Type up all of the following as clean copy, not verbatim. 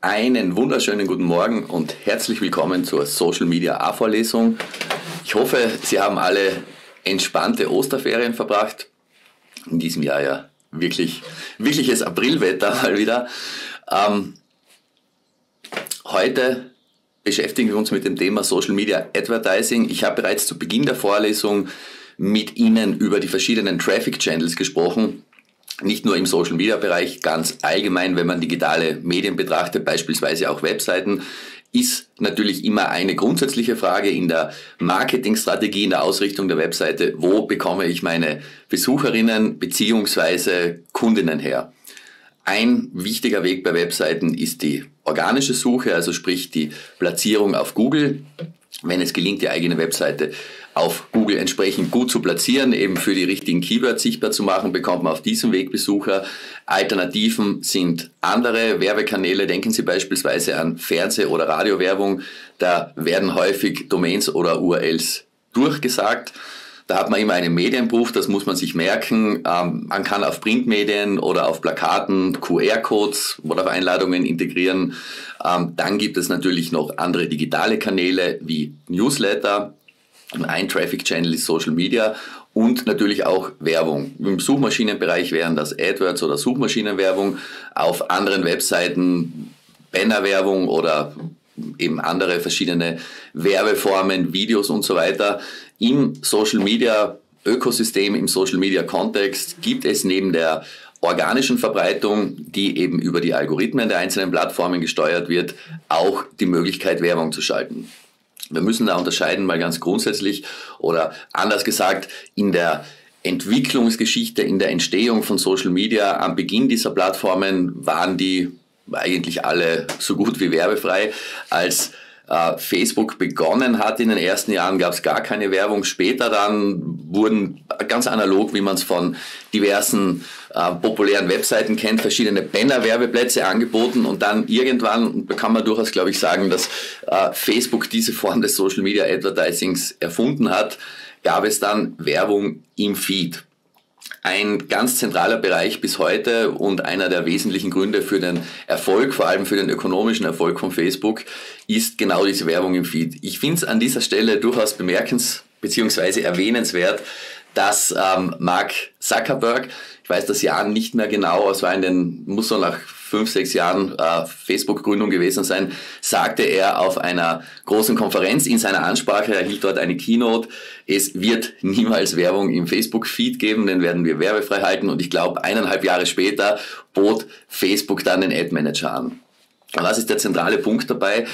Einen wunderschönen guten Morgen und herzlich willkommen zur Social Media A-Vorlesung. Ich hoffe, Sie haben alle entspannte Osterferien verbracht. In diesem Jahr ja wirkliches Aprilwetter mal wieder. Heute beschäftigen wir uns mit dem Thema Social Media Advertising. Ich habe bereits zu Beginn der Vorlesung mit Ihnen über die verschiedenen Traffic Channels gesprochen. Nicht nur im Social-Media-Bereich, ganz allgemein, wenn man digitale Medien betrachtet, beispielsweise auch Webseiten, ist natürlich immer eine grundsätzliche Frage in der Marketingstrategie, in der Ausrichtung der Webseite, wo bekomme ich meine Besucherinnen bzw. Kundinnen her. Ein wichtiger Weg bei Webseiten ist die organische Suche, also sprich die Platzierung auf Google. Wenn es gelingt, die eigene Webseite auf Google entsprechend gut zu platzieren, eben für die richtigen Keywords sichtbar zu machen, bekommt man auf diesem Weg Besucher. Alternativen sind andere Werbekanäle. Denken Sie beispielsweise an Fernseh- oder Radiowerbung. Da werden häufig Domains oder URLs durchgesagt. Da hat man immer einen Medienbruch, das muss man sich merken. Man kann auf Printmedien oder auf Plakaten QR-Codes oder auf Einladungen integrieren. Dann gibt es natürlich noch andere digitale Kanäle wie Newsletter. Ein Traffic-Channel ist Social Media und natürlich auch Werbung. Im Suchmaschinenbereich wären das AdWords oder Suchmaschinenwerbung. Auf anderen Webseiten Bannerwerbung oder eben andere verschiedene Werbeformen, Videos und so weiter. Im Social Media Ökosystem, im Social Media Kontext gibt es neben der organischen Verbreitung, die eben über die Algorithmen der einzelnen Plattformen gesteuert wird, auch die Möglichkeit, Werbung zu schalten. Wir müssen da unterscheiden, mal ganz grundsätzlich oder anders gesagt, in der Entwicklungsgeschichte, in der Entstehung von Social Media, am Beginn dieser Plattformen waren die eigentlich alle so gut wie werbefrei. Als Facebook begonnen hat in den ersten Jahren, gab es gar keine Werbung. Später dann wurden ganz analog, wie man es von diversen populären Webseiten kennt, verschiedene Banner-Werbeplätze angeboten und dann irgendwann, da kann man durchaus, glaube ich, sagen, dass Facebook diese Form des Social Media Advertisings erfunden hat, gab es dann Werbung im Feed. Ein ganz zentraler Bereich bis heute und einer der wesentlichen Gründe für den Erfolg, vor allem für den ökonomischen Erfolg von Facebook, ist genau diese Werbung im Feed. Ich finde es an dieser Stelle durchaus bzw. erwähnenswert, dass Mark Zuckerberg, ich weiß das Jahr nicht mehr genau, es war muss so nach 5-6 Jahren Facebook-Gründung gewesen sein, sagte er auf einer großen Konferenz in seiner Ansprache, er hielt dort eine Keynote, es wird niemals Werbung im Facebook-Feed geben, den werden wir werbefrei halten und ich glaube 1,5 Jahre später bot Facebook dann den Ad-Manager an. Was ist der zentrale Punkt dabei?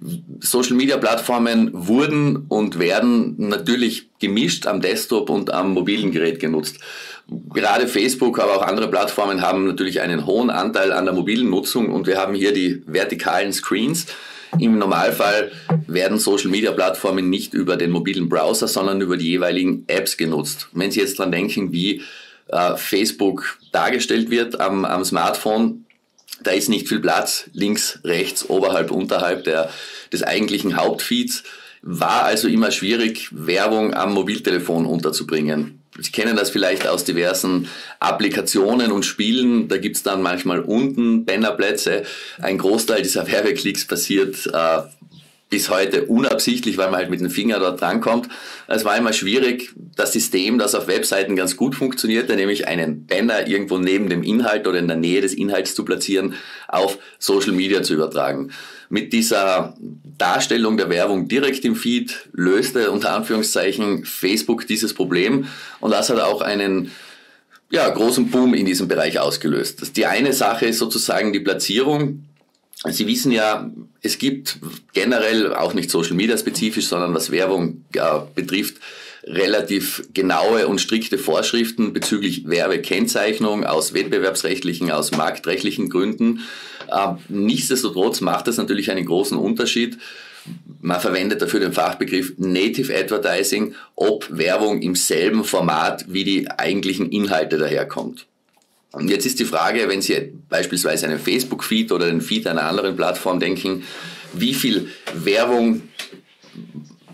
Social-Media-Plattformen wurden und werden natürlich gemischt am Desktop und am mobilen Gerät genutzt. Gerade Facebook, aber auch andere Plattformen haben natürlich einen hohen Anteil an der mobilen Nutzung und wir haben hier die vertikalen Screens. Im Normalfall werden Social-Media-Plattformen nicht über den mobilen Browser, sondern über die jeweiligen Apps genutzt. Wenn Sie jetzt dran denken, wie Facebook dargestellt wird am Smartphone, da ist nicht viel Platz, links, rechts, oberhalb, unterhalb des eigentlichen Hauptfeeds. War also immer schwierig, Werbung am Mobiltelefon unterzubringen. Sie kennen das vielleicht aus diversen Applikationen und Spielen. Da gibt's dann manchmal unten Bannerplätze. Ein Großteil dieser Werbeklicks passiert bis heute unabsichtlich, weil man halt mit dem Finger dort drankommt. Es war immer schwierig, das System, das auf Webseiten ganz gut funktionierte, nämlich einen Banner irgendwo neben dem Inhalt oder in der Nähe des Inhalts zu platzieren, auf Social Media zu übertragen. Mit dieser Darstellung der Werbung direkt im Feed löste unter Anführungszeichen Facebook dieses Problem und das hat auch einen großen Boom in diesem Bereich ausgelöst. Die eine Sache ist sozusagen die Platzierung. Sie wissen ja, es gibt generell auch nicht Social Media spezifisch, sondern was Werbung betrifft, relativ genaue und strikte Vorschriften bezüglich Werbekennzeichnung aus wettbewerbsrechtlichen, aus marktrechtlichen Gründen. Nichtsdestotrotz macht das natürlich einen großen Unterschied. Man verwendet dafür den Fachbegriff Native Advertising, ob Werbung im selben Format wie die eigentlichen Inhalte daherkommt. Und jetzt ist die Frage, wenn Sie beispielsweise einen Facebook-Feed oder den Feed einer anderen Plattform denken, wie viel Werbung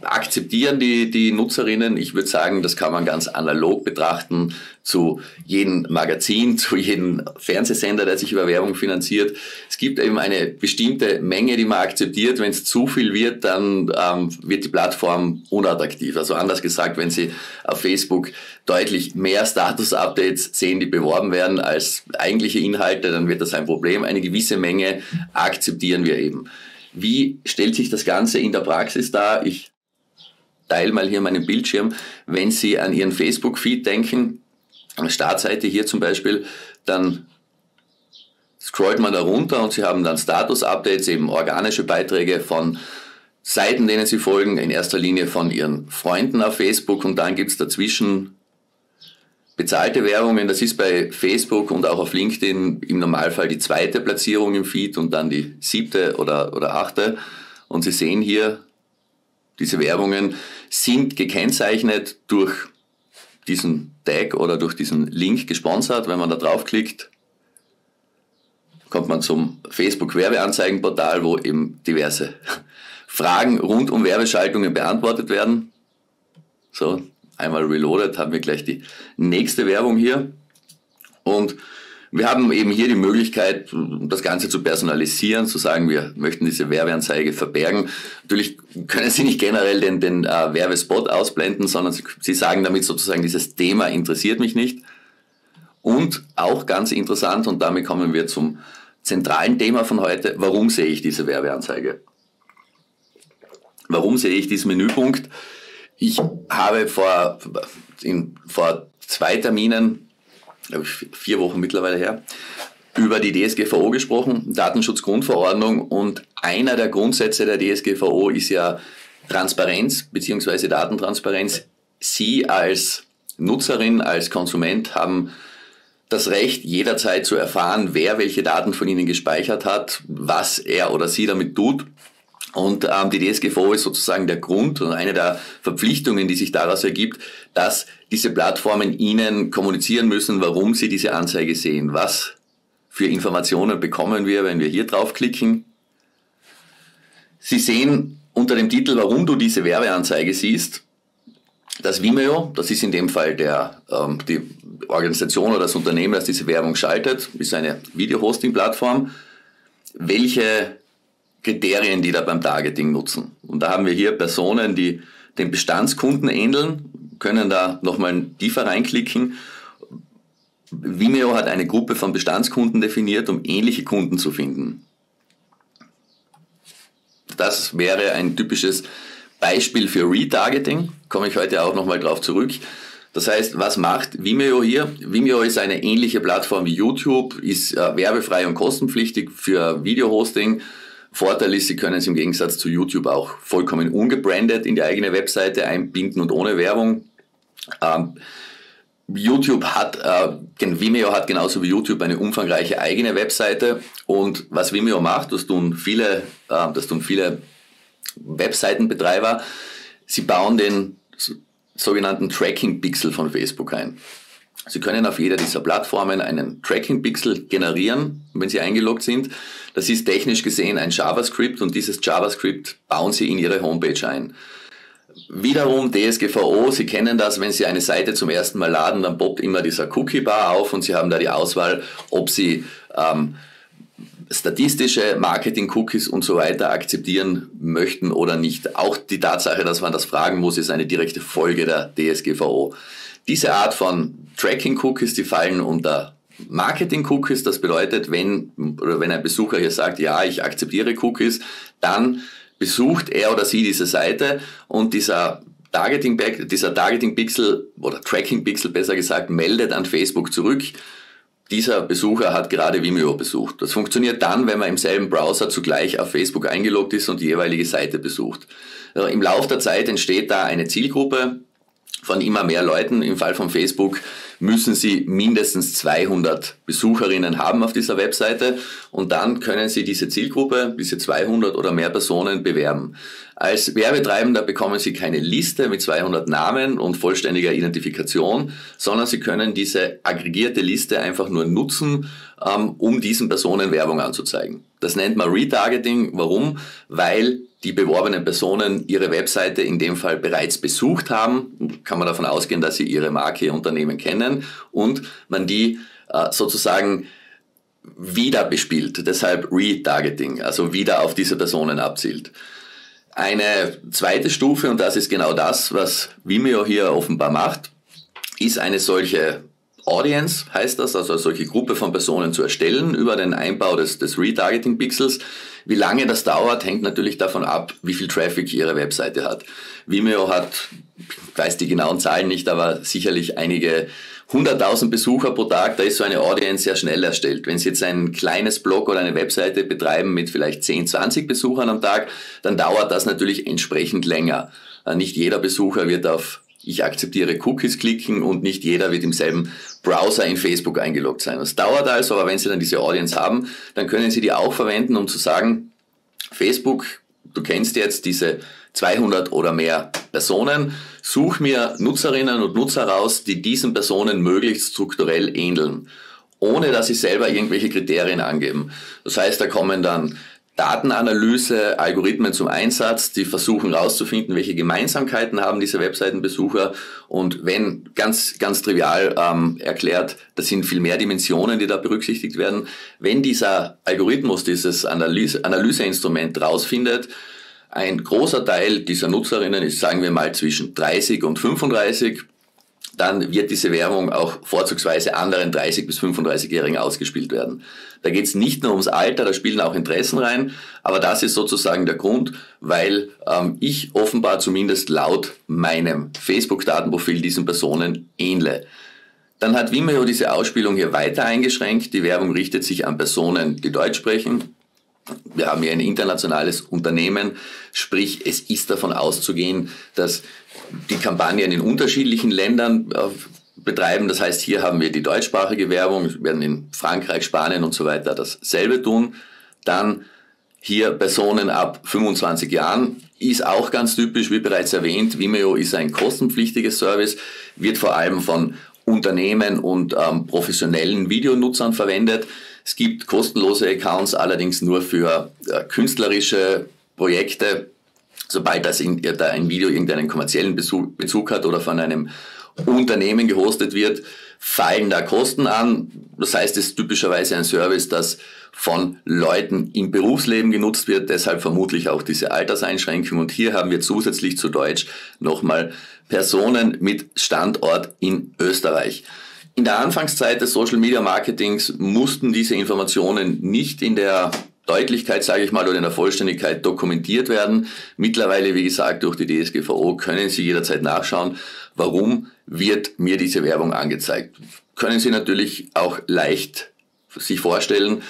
akzeptieren die Nutzerinnen. Ich würde sagen, das kann man ganz analog betrachten zu jedem Magazin, zu jedem Fernsehsender, der sich über Werbung finanziert. Es gibt eben eine bestimmte Menge, die man akzeptiert. Wenn es zu viel wird, dann wird die Plattform unattraktiv. Also anders gesagt, wenn Sie auf Facebook deutlich mehr Status-Updates sehen, die beworben werden als eigentliche Inhalte, dann wird das ein Problem. Eine gewisse Menge akzeptieren wir eben. Wie stellt sich das Ganze in der Praxis dar? Ich teile mal hier meinen Bildschirm. Wenn Sie an Ihren Facebook-Feed denken, an der Startseite hier zum Beispiel, dann scrollt man da runter und Sie haben dann Status-Updates, eben organische Beiträge von Seiten, denen Sie folgen, in erster Linie von Ihren Freunden auf Facebook, und dann gibt es dazwischen bezahlte Werbungen. Das ist bei Facebook und auch auf LinkedIn im Normalfall die zweite Platzierung im Feed und dann die 7. oder 8. Und Sie sehen hier, diese Werbungen sind gekennzeichnet durch diesen Tag oder durch diesen Link gesponsert. Wenn man da draufklickt, kommt man zum Facebook-Werbeanzeigenportal, wo eben diverse Fragen rund um Werbeschaltungen beantwortet werden. So, einmal reloaded, haben wir gleich die nächste Werbung hier. Und wir haben eben hier die Möglichkeit, das Ganze zu personalisieren, zu sagen, wir möchten diese Werbeanzeige verbergen. Natürlich können Sie nicht generell den Werbespot ausblenden, sondern Sie sagen damit sozusagen, dieses Thema interessiert mich nicht. Und auch ganz interessant, und damit kommen wir zum zentralen Thema von heute, warum sehe ich diese Werbeanzeige? Warum sehe ich diesen Menüpunkt? Ich habe vor 2 Terminen, 4 Wochen mittlerweile her, über die DSGVO gesprochen, Datenschutzgrundverordnung, und einer der Grundsätze der DSGVO ist ja Transparenz bzw. Datentransparenz. Sie als Nutzerin, als Konsument haben das Recht, jederzeit zu erfahren, wer welche Daten von Ihnen gespeichert hat, was er oder sie damit tut. Und die DSGVO ist sozusagen der Grund und eine der Verpflichtungen, die sich daraus ergibt, dass diese Plattformen Ihnen kommunizieren müssen, warum Sie diese Anzeige sehen. Was für Informationen bekommen wir, wenn wir hier draufklicken? Sie sehen unter dem Titel, warum du diese Werbeanzeige siehst, das Vimeo, das ist in dem Fall die Organisation oder das Unternehmen, das diese Werbung schaltet, ist eine Video-Hosting-Plattform. Welche Kriterien, die da beim Targeting nutzen. Und da haben wir hier Personen, die den Bestandskunden ähneln, können da nochmal tiefer reinklicken. Vimeo hat eine Gruppe von Bestandskunden definiert, um ähnliche Kunden zu finden. Das wäre ein typisches Beispiel für Retargeting, komme ich heute auch nochmal drauf zurück. Das heißt, was macht Vimeo hier? Vimeo ist eine ähnliche Plattform wie YouTube, ist werbefrei und kostenpflichtig für Videohosting. Vorteil ist, Sie können es im Gegensatz zu YouTube auch vollkommen ungebrandet in die eigene Webseite einbinden und ohne Werbung. Vimeo hat genauso wie YouTube eine umfangreiche eigene Webseite, und was Vimeo macht, das tun viele Webseitenbetreiber, sie bauen den sogenannten Tracking-Pixel von Facebook ein. Sie können auf jeder dieser Plattformen einen Tracking-Pixel generieren, wenn Sie eingeloggt sind. Das ist technisch gesehen ein JavaScript, und dieses JavaScript bauen Sie in Ihre Homepage ein. Wiederum DSGVO, Sie kennen das, wenn Sie eine Seite zum ersten Mal laden, dann poppt immer dieser Cookie-Bar auf und Sie haben da die Auswahl, ob Sie statistische Marketing-Cookies und so weiter akzeptieren möchten oder nicht. Auch die Tatsache, dass man das fragen muss, ist eine direkte Folge der DSGVO. Diese Art von Tracking-Cookies, die fallen unter Marketing-Cookies. Das bedeutet, wenn ein Besucher hier sagt, ja, ich akzeptiere Cookies, dann besucht er oder sie diese Seite, und dieser Targeting-Pixel oder Tracking-Pixel besser gesagt meldet an Facebook zurück, dieser Besucher hat gerade Vimeo besucht. Das funktioniert dann, wenn man im selben Browser zugleich auf Facebook eingeloggt ist und die jeweilige Seite besucht. Im Laufe der Zeit entsteht da eine Zielgruppe von immer mehr Leuten. Im Fall von Facebook müssen Sie mindestens 200 Besucherinnen haben auf dieser Webseite, und dann können Sie diese Zielgruppe, diese 200 oder mehr Personen bewerben. Als Werbetreibender bekommen Sie keine Liste mit 200 Namen und vollständiger Identifikation, sondern Sie können diese aggregierte Liste einfach nur nutzen, um diesen Personen Werbung anzuzeigen. Das nennt man Retargeting. Warum? Weil die beworbenen Personen ihre Webseite in dem Fall bereits besucht haben. Kann man davon ausgehen, dass sie ihre Marke, ihr Unternehmen kennen und man die sozusagen wieder bespielt. Deshalb Retargeting, also wieder auf diese Personen abzielt. Eine zweite Stufe, und das ist genau das, was Vimeo hier offenbar macht, ist eine solche Audience, heißt das, also eine solche Gruppe von Personen zu erstellen über den Einbau des Retargeting-Pixels. Wie lange das dauert, hängt natürlich davon ab, wie viel Traffic Ihre Webseite hat. Vimeo hat, ich weiß die genauen Zahlen nicht, aber sicherlich einige 100.000 Besucher pro Tag, da ist so eine Audience sehr schnell erstellt. Wenn Sie jetzt ein kleines Blog oder eine Webseite betreiben mit vielleicht 10, 20 Besuchern am Tag, dann dauert das natürlich entsprechend länger. Nicht jeder Besucher wird auf Ich akzeptiere Cookies klicken und nicht jeder wird im selben Browser in Facebook eingeloggt sein. Das dauert also, aber wenn Sie dann diese Audience haben, dann können Sie die auch verwenden, um zu sagen, Facebook, du kennst jetzt diese 200 oder mehr Personen, such mir Nutzerinnen und Nutzer raus, die diesen Personen möglichst strukturell ähneln, ohne dass sie selber irgendwelche Kriterien angeben. Das heißt, da kommen dann Datenanalyse, Algorithmen zum Einsatz, die versuchen herauszufinden, welche Gemeinsamkeiten haben diese Webseitenbesucher und wenn, ganz trivial erklärt, das sind viel mehr Dimensionen, die da berücksichtigt werden. Wenn dieser Algorithmus, dieses Analyseinstrument rausfindet, ein großer Teil dieser Nutzerinnen ist, sagen wir mal, zwischen 30 und 35, dann wird diese Werbung auch vorzugsweise anderen 30- bis 35-Jährigen ausgespielt werden. Da geht es nicht nur ums Alter, da spielen auch Interessen rein, aber das ist sozusagen der Grund, weil ich offenbar zumindest laut meinem Facebook-Datenprofil diesen Personen ähnle. Dann hat Vimeo diese Ausspielung hier weiter eingeschränkt. Die Werbung richtet sich an Personen, die Deutsch sprechen. Wir haben hier ein internationales Unternehmen, sprich es ist davon auszugehen, dass die Kampagnen in unterschiedlichen Ländern betreiben. Das heißt, hier haben wir die deutschsprachige Werbung, wir werden in Frankreich, Spanien und so weiter dasselbe tun. Dann hier Personen ab 25 Jahren, ist auch ganz typisch, wie bereits erwähnt, Vimeo ist ein kostenpflichtiges Service, wird vor allem von Unternehmen und professionellen Videonutzern verwendet. Es gibt kostenlose Accounts, allerdings nur für künstlerische Projekte. Sobald da ein Video irgendeinen kommerziellen Bezug hat oder von einem Unternehmen gehostet wird, fallen da Kosten an. Das heißt, es ist typischerweise ein Service, das von Leuten im Berufsleben genutzt wird, deshalb vermutlich auch diese Alterseinschränkung. Und hier haben wir zusätzlich zu Deutsch nochmal Personen mit Standort in Österreich. In der Anfangszeit des Social Media Marketings mussten diese Informationen nicht in der Deutlichkeit, sage ich mal, oder in der Vollständigkeit dokumentiert werden. Mittlerweile, wie gesagt, durch die DSGVO können Sie jederzeit nachschauen, warum wird mir diese Werbung angezeigt. Können Sie natürlich auch leicht sich vorstellen,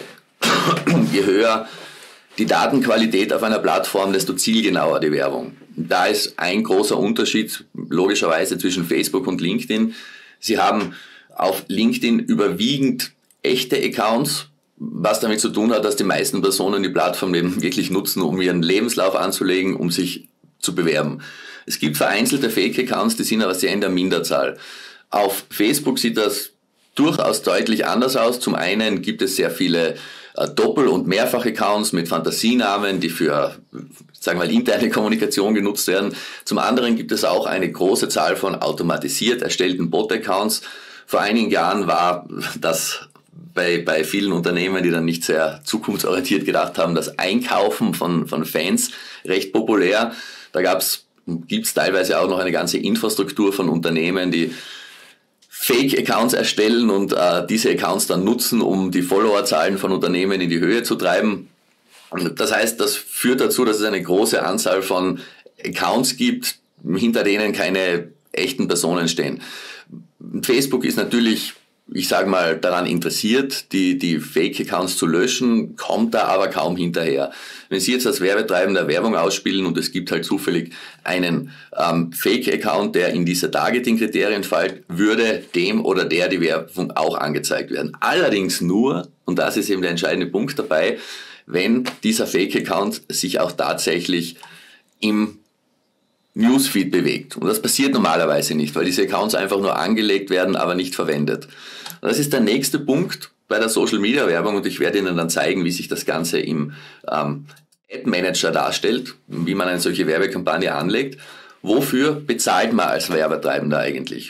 je höher die Datenqualität auf einer Plattform, desto zielgenauer die Werbung. Da ist ein großer Unterschied logischerweise zwischen Facebook und LinkedIn. Sie haben auf LinkedIn überwiegend echte Accounts, was damit zu tun hat, dass die meisten Personen die Plattform eben wirklich nutzen, um ihren Lebenslauf anzulegen, um sich zu bewerben. Es gibt vereinzelte Fake-Accounts, die sind aber sehr in der Minderzahl. Auf Facebook sieht das durchaus deutlich anders aus. Zum einen gibt es sehr viele Doppel- und Mehrfach-Accounts mit Fantasienamen, die für, sagen wir mal, interne Kommunikation genutzt werden. Zum anderen gibt es auch eine große Zahl von automatisiert erstellten Bot-Accounts. Vor einigen Jahren war das bei vielen Unternehmen, die dann nicht sehr zukunftsorientiert gedacht haben, das Einkaufen von Fans recht populär. Da gibt's teilweise auch noch eine ganze Infrastruktur von Unternehmen, die Fake-Accounts erstellen und diese Accounts dann nutzen, um die Followerzahlen von Unternehmen in die Höhe zu treiben. Und das heißt, das führt dazu, dass es eine große Anzahl von Accounts gibt, hinter denen keine echten Personen stehen. Facebook ist natürlich, ich sage mal, daran interessiert, die Fake-Accounts zu löschen, kommt da aber kaum hinterher. Wenn Sie jetzt als Werbetreibender Werbung ausspielen und es gibt halt zufällig einen Fake-Account, der in diese Targeting-Kriterien fällt, würde dem oder der die Werbung auch angezeigt werden. Allerdings nur, und das ist eben der entscheidende Punkt dabei, wenn dieser Fake-Account sich auch tatsächlich im Newsfeed bewegt. Und das passiert normalerweise nicht, weil diese Accounts einfach nur angelegt werden, aber nicht verwendet. Und das ist der nächste Punkt, bei der Social Media Werbung und ich werde Ihnen dann zeigen, wie sich das Ganze im Ad Manager darstellt, wie man eine solche Werbekampagne anlegt. Wofür bezahlt man als Werbetreibender eigentlich?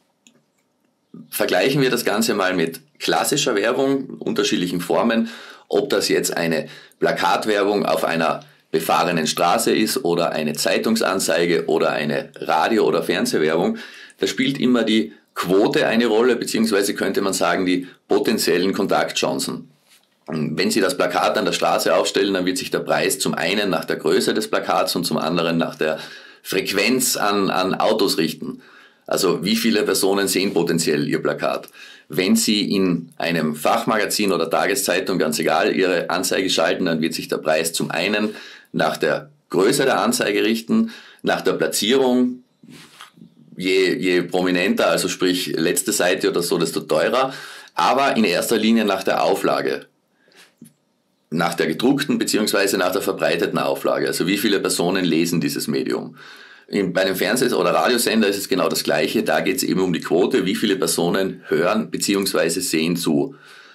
Vergleichen wir das Ganze mal mit klassischer Werbung, unterschiedlichen Formen, ob das jetzt eine Plakatwerbung auf einer befahrenen Straße ist oder eine Zeitungsanzeige oder eine Radio- oder Fernsehwerbung. Da spielt immer die Quote eine Rolle, beziehungsweise könnte man sagen, die potenziellen Kontaktchancen. Wenn Sie das Plakat an der Straße aufstellen, dann wird sich der Preis zum einen nach der Größe des Plakats und zum anderen nach der Frequenz an Autos richten. Also wie viele Personen sehen potenziell Ihr Plakat? Wenn Sie in einem Fachmagazin oder Tageszeitung, ganz egal, Ihre Anzeige schalten, dann wird sich der Preis zum einen nach der Größe der Anzeige richten, nach der Platzierung, je prominenter, also sprich letzte Seite oder so, desto teurer, aber in erster Linie nach der Auflage. Nach der gedruckten bzw. nach der verbreiteten Auflage. Also wie viele Personen lesen dieses Medium. Bei einem Fernseh- oder Radiosender ist es genau das Gleiche. Da geht es eben um die Quote, wie viele Personen hören bzw. sehen zu.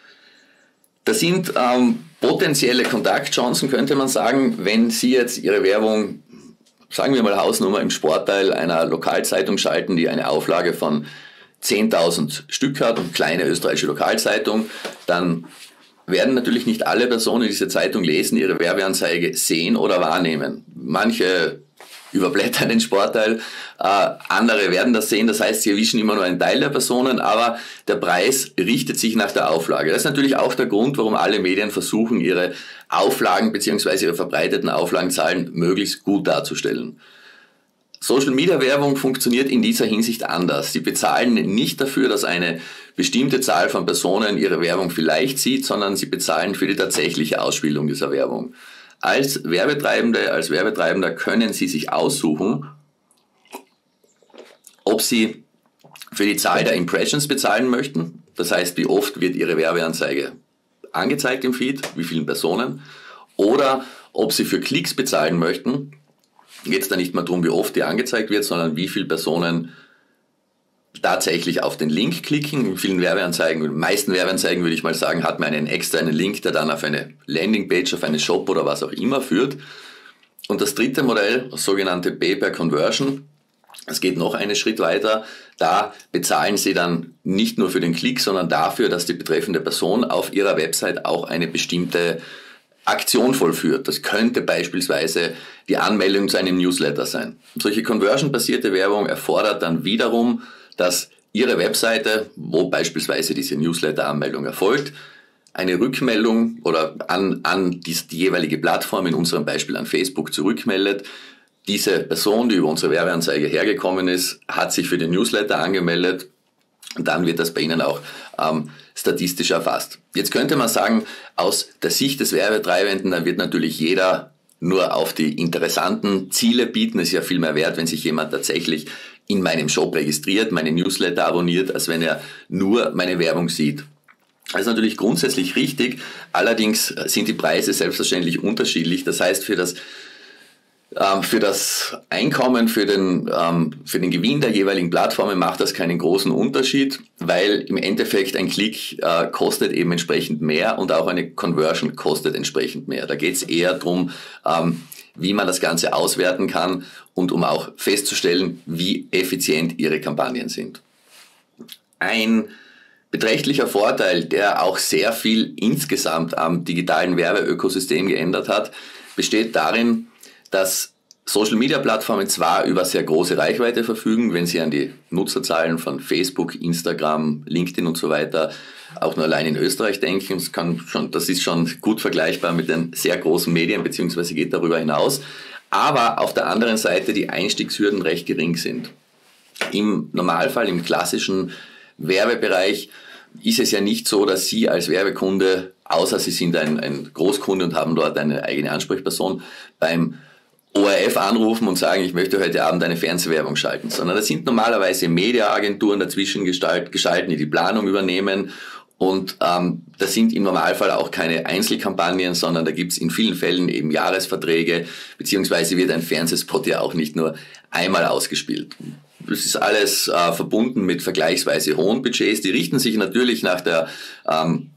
Das sind potenzielle Kontaktchancen, könnte man sagen, wenn Sie jetzt Ihre Werbung, sagen wir mal Hausnummer, im Sportteil einer Lokalzeitung schalten, die eine Auflage von 10.000 Stück hat, eine kleine österreichische Lokalzeitung, dann werden natürlich nicht alle Personen, die diese Zeitung lesen, ihre Werbeanzeige sehen oder wahrnehmen. Manche überblättern den Sportteil, andere werden das sehen, das heißt, sie erwischen immer nur einen Teil der Personen, aber der Preis richtet sich nach der Auflage. Das ist natürlich auch der Grund, warum alle Medien versuchen, ihre Auflagen bzw. ihre verbreiteten Auflagenzahlen möglichst gut darzustellen. Social-Media-Werbung funktioniert in dieser Hinsicht anders. Sie bezahlen nicht dafür, dass eine bestimmte Zahl von Personen ihre Werbung vielleicht sieht, sondern sie bezahlen für die tatsächliche Ausspielung dieser Werbung. Als Werbetreibender können Sie sich aussuchen, ob Sie für die Zahl der Impressions bezahlen möchten. Das heißt, wie oft wird Ihre Werbeanzeige angezeigt im Feed, wie vielen Personen, oder ob Sie für Klicks bezahlen möchten. Geht es da nicht mehr darum, wie oft die angezeigt wird, sondern wie viele Personen tatsächlich auf den Link klicken. In vielen Werbeanzeigen, in den meisten Werbeanzeigen würde ich mal sagen, hat man einen externen Link, der dann auf eine Landingpage, auf einen Shop oder was auch immer führt. Und das dritte Modell, das sogenannte Pay-per-Conversion, es geht noch einen Schritt weiter. Da bezahlen Sie dann nicht nur für den Klick, sondern dafür, dass die betreffende Person auf ihrer Website auch eine bestimmte Aktion vollführt. Das könnte beispielsweise die Anmeldung zu einem Newsletter sein. Solche conversion-basierte Werbung erfordert dann wiederum, dass Ihre Webseite, wo beispielsweise diese Newsletter-Anmeldung erfolgt, eine Rückmeldung oder an die jeweilige Plattform, in unserem Beispiel an Facebook, zurückmeldet. Diese Person, die über unsere Werbeanzeige hergekommen ist, hat sich für den Newsletter angemeldet. Und dann wird das bei Ihnen auch statistisch erfasst. Jetzt könnte man sagen, aus der Sicht des Werbetreibenden, dann wird natürlich jeder nur auf die interessanten Ziele bieten. Es ist ja viel mehr wert, wenn sich jemand tatsächlich in meinem Shop registriert, meine Newsletter abonniert, als wenn er nur meine Werbung sieht. Das ist natürlich grundsätzlich richtig, allerdings sind die Preise selbstverständlich unterschiedlich. Das heißt, für das Einkommen, für den Gewinn der jeweiligen Plattformen macht das keinen großen Unterschied, weil im Endeffekt ein Klick kostet eben entsprechend mehr und auch eine Conversion kostet entsprechend mehr. Da geht es eher darum, wie man das Ganze auswerten kann und um auch festzustellen, wie effizient Ihre Kampagnen sind. Ein beträchtlicher Vorteil, der auch sehr viel insgesamt am digitalen Werbeökosystem geändert hat, besteht darin, dass Social-Media-Plattformen zwar über sehr große Reichweite verfügen, wenn Sie an die Nutzerzahlen von Facebook, Instagram, LinkedIn und so weiter auch nur allein in Österreich denken. Das ist schon gut vergleichbar mit den sehr großen Medien, beziehungsweise geht darüber hinaus. Aber auf der anderen Seite die Einstiegshürden recht gering sind. Im Normalfall, im klassischen Werbebereich, ist es ja nicht so, dass Sie als Werbekunde, außer Sie sind ein Großkunde und haben dort eine eigene Ansprechperson, beim ORF anrufen und sagen, ich möchte heute Abend eine Fernsehwerbung schalten, sondern das sind normalerweise Mediaagenturen dazwischen geschalten, die die Planung übernehmen. Und das sind im Normalfall auch keine Einzelkampagnen, sondern da gibt es in vielen Fällen eben Jahresverträge, beziehungsweise wird ein Fernsehspot ja auch nicht nur einmal ausgespielt. Das ist alles verbunden mit vergleichsweise hohen Budgets. Die richten sich natürlich nach der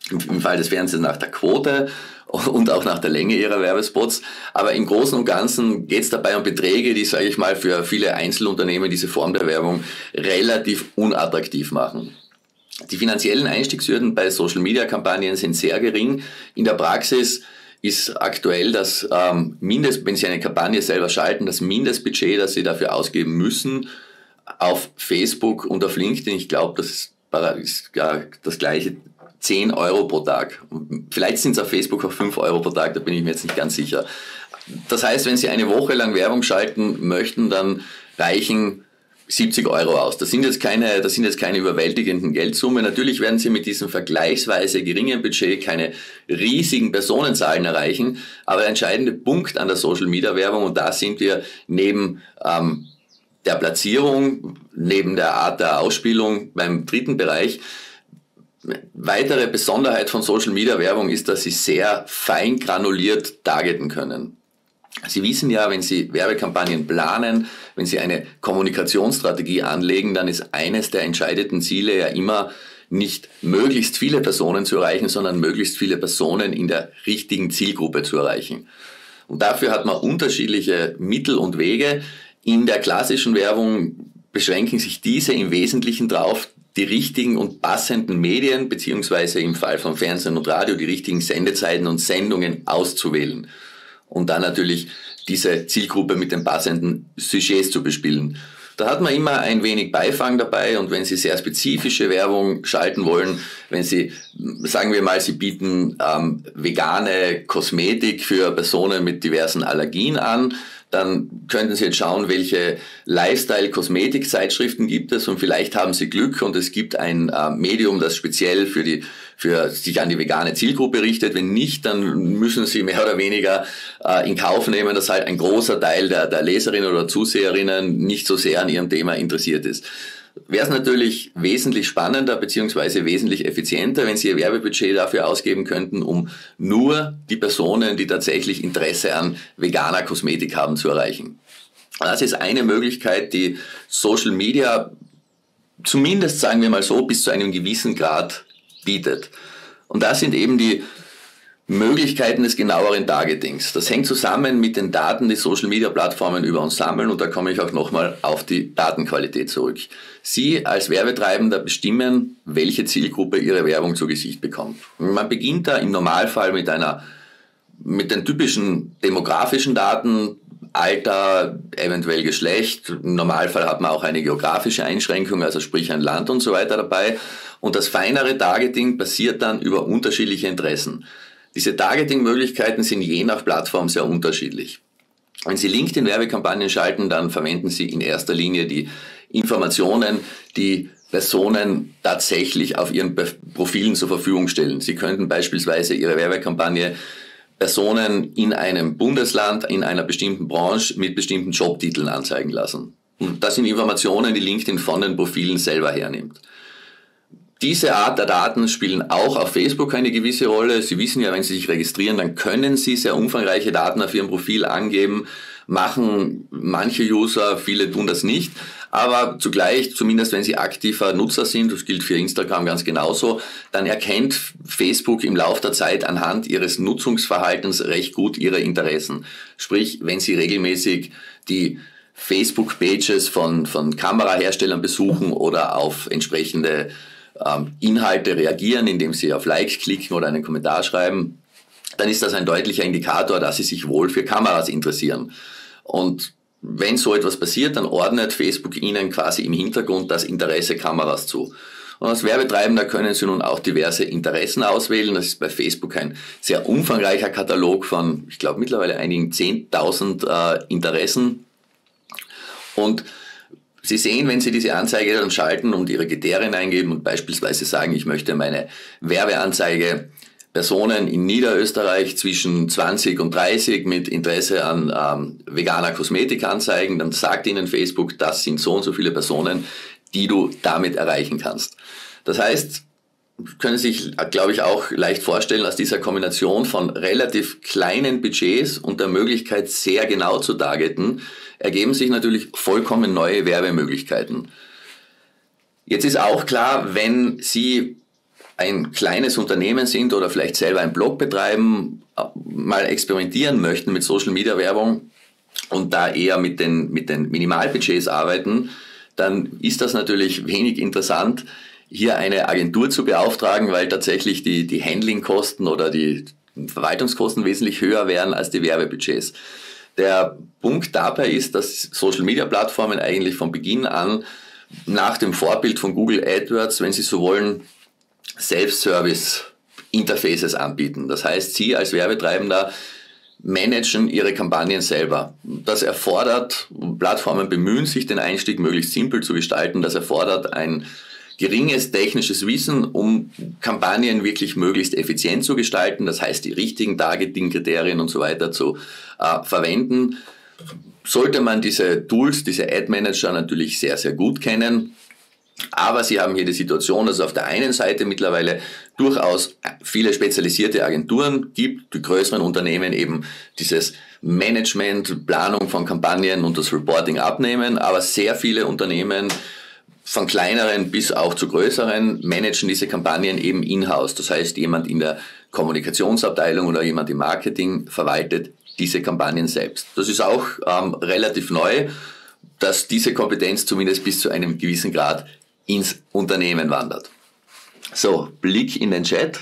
im Fall des Fernsehens nach der Quote und auch nach der Länge ihrer Werbespots. Aber im Großen und Ganzen geht es dabei um Beträge, die, sage ich mal, für viele Einzelunternehmen diese Form der Werbung relativ unattraktiv machen. Die finanziellen Einstiegshürden bei Social-Media-Kampagnen sind sehr gering. In der Praxis ist aktuell das wenn Sie eine Kampagne selber schalten, das Mindestbudget, das Sie dafür ausgeben müssen, auf Facebook und auf LinkedIn, ich glaube, das ist das gleiche, 10 Euro pro Tag. Vielleicht sind es auf Facebook auch 5 Euro pro Tag, da bin ich mir jetzt nicht ganz sicher. Das heißt, wenn Sie eine Woche lang Werbung schalten möchten, dann reichen 70 Euro aus. Das sind jetzt keine überwältigenden Geldsummen. Natürlich werden Sie mit diesem vergleichsweise geringen Budget keine riesigen Personenzahlen erreichen, aber der entscheidende Punkt an der Social-Media-Werbung, und da sind wir neben der Platzierung, neben der Art der Ausspielung beim dritten Bereich. Weitere Besonderheit von Social-Media-Werbung ist, dass Sie sehr fein granuliert targeten können. Sie wissen ja, wenn Sie Werbekampagnen planen, wenn Sie eine Kommunikationsstrategie anlegen, dann ist eines der entscheidenden Ziele ja immer, nicht möglichst viele Personen zu erreichen, sondern möglichst viele Personen in der richtigen Zielgruppe zu erreichen. Und dafür hat man unterschiedliche Mittel und Wege. In der klassischen Werbung beschränken sich diese im Wesentlichen darauf, die richtigen und passenden Medien, beziehungsweise im Fall von Fernsehen und Radio, die richtigen Sendezeiten und Sendungen auszuwählen. Und dann natürlich diese Zielgruppe mit den passenden Sujets zu bespielen. Da hat man immer ein wenig Beifang dabei, und wenn Sie sehr spezifische Werbung schalten wollen, wenn Sie, sagen wir mal, Sie bieten vegane Kosmetik für Personen mit diversen Allergien an, dann könnten Sie jetzt schauen, welche Lifestyle-Kosmetik-Zeitschriften gibt es, und vielleicht haben Sie Glück und es gibt ein Medium, das speziell für sich an die vegane Zielgruppe richtet. Wenn nicht, dann müssen Sie mehr oder weniger in Kauf nehmen, dass halt ein großer Teil der Leserinnen oder Zuseherinnen nicht so sehr an ihrem Thema interessiert ist. Wäre es natürlich wesentlich spannender bzw. wesentlich effizienter, wenn Sie Ihr Werbebudget dafür ausgeben könnten, um nur die Personen, die tatsächlich Interesse an veganer Kosmetik haben, zu erreichen. Das ist eine Möglichkeit, die Social Media zumindest, sagen wir mal so, bis zu einem gewissen Grad bietet. Und das sind eben die Möglichkeiten des genaueren Targetings. Das hängt zusammen mit den Daten, die Social-Media-Plattformen über uns sammeln, und da komme ich auch nochmal auf die Datenqualität zurück. Sie als Werbetreibender bestimmen, welche Zielgruppe Ihre Werbung zu Gesicht bekommt. Man beginnt da im Normalfall mit den typischen demografischen Daten, Alter, eventuell Geschlecht. Im Normalfall hat man auch eine geografische Einschränkung, also sprich ein Land und so weiter dabei. Und das feinere Targeting passiert dann über unterschiedliche Interessen. Diese Targeting-Möglichkeiten sind je nach Plattform sehr unterschiedlich. Wenn Sie LinkedIn-Werbekampagnen schalten, dann verwenden Sie in erster Linie die Informationen, die Personen tatsächlich auf ihren Profilen zur Verfügung stellen. Sie könnten beispielsweise Ihre Werbekampagne Personen in einem Bundesland, in einer bestimmten Branche mit bestimmten Jobtiteln anzeigen lassen. Und das sind Informationen, die LinkedIn von den Profilen selber hernimmt. Diese Art der Daten spielen auch auf Facebook eine gewisse Rolle. Sie wissen ja, wenn Sie sich registrieren, dann können Sie sehr umfangreiche Daten auf Ihrem Profil angeben. Machen manche User, viele tun das nicht. Aber zugleich, zumindest wenn Sie aktiver Nutzer sind, das gilt für Instagram ganz genauso, dann erkennt Facebook im Laufe der Zeit anhand Ihres Nutzungsverhaltens recht gut Ihre Interessen. Sprich, wenn Sie regelmäßig die Facebook-Pages von Kameraherstellern besuchen oder auf entsprechende Inhalte reagieren, indem Sie auf Like klicken oder einen Kommentar schreiben, dann ist das ein deutlicher Indikator, dass Sie sich wohl für Kameras interessieren. Und wenn so etwas passiert, dann ordnet Facebook Ihnen quasi im Hintergrund das Interesse Kameras zu. Und als Werbetreibender können Sie nun auch diverse Interessen auswählen. Das ist bei Facebook ein sehr umfangreicher Katalog von, ich glaube, mittlerweile einigen 10.000 Interessen. Und Sie sehen, wenn Sie diese Anzeige dann schalten und Ihre Kriterien eingeben und beispielsweise sagen, ich möchte meine Werbeanzeige Personen in Niederösterreich zwischen 20 und 30 mit Interesse an veganer Kosmetik anzeigen, dann sagt Ihnen Facebook, das sind so und so viele Personen, die du damit erreichen kannst. Das heißt, können Sie sich, glaube ich, auch leicht vorstellen, aus dieser Kombination von relativ kleinen Budgets und der Möglichkeit, sehr genau zu targeten, ergeben sich natürlich vollkommen neue Werbemöglichkeiten. Jetzt ist auch klar, wenn Sie ein kleines Unternehmen sind oder vielleicht selber einen Blog betreiben, mal experimentieren möchten mit Social Media Werbung und da eher mit den Minimalbudgets arbeiten, dann ist das natürlich wenig interessant, hier eine Agentur zu beauftragen, weil tatsächlich die Handlingkosten oder die Verwaltungskosten wesentlich höher wären als die Werbebudgets. Der Punkt dabei ist, dass Social-Media-Plattformen eigentlich von Beginn an nach dem Vorbild von Google AdWords, wenn Sie so wollen, Self-Service-Interfaces anbieten. Das heißt, Sie als Werbetreibender managen Ihre Kampagnen selber. Das erfordert, Plattformen bemühen sich, den Einstieg möglichst simpel zu gestalten. Das erfordert ein geringes technisches Wissen, um Kampagnen wirklich möglichst effizient zu gestalten. Das heißt, die richtigen Targeting-Kriterien und so weiter zu verwenden. Sollte man diese Tools, diese Ad-Manager natürlich sehr, sehr gut kennen. Aber Sie haben hier die Situation, dass es auf der einen Seite mittlerweile durchaus viele spezialisierte Agenturen gibt, die größeren Unternehmen eben dieses Management, Planung von Kampagnen und das Reporting abnehmen, aber sehr viele Unternehmen von kleineren bis auch zu größeren managen diese Kampagnen eben in-house. Das heißt, jemand in der Kommunikationsabteilung oder jemand im Marketing verwaltet diese Kampagnen selbst. Das ist auch relativ neu, dass diese Kompetenz zumindest bis zu einem gewissen Grad ins Unternehmen wandert. So, Blick in den Chat.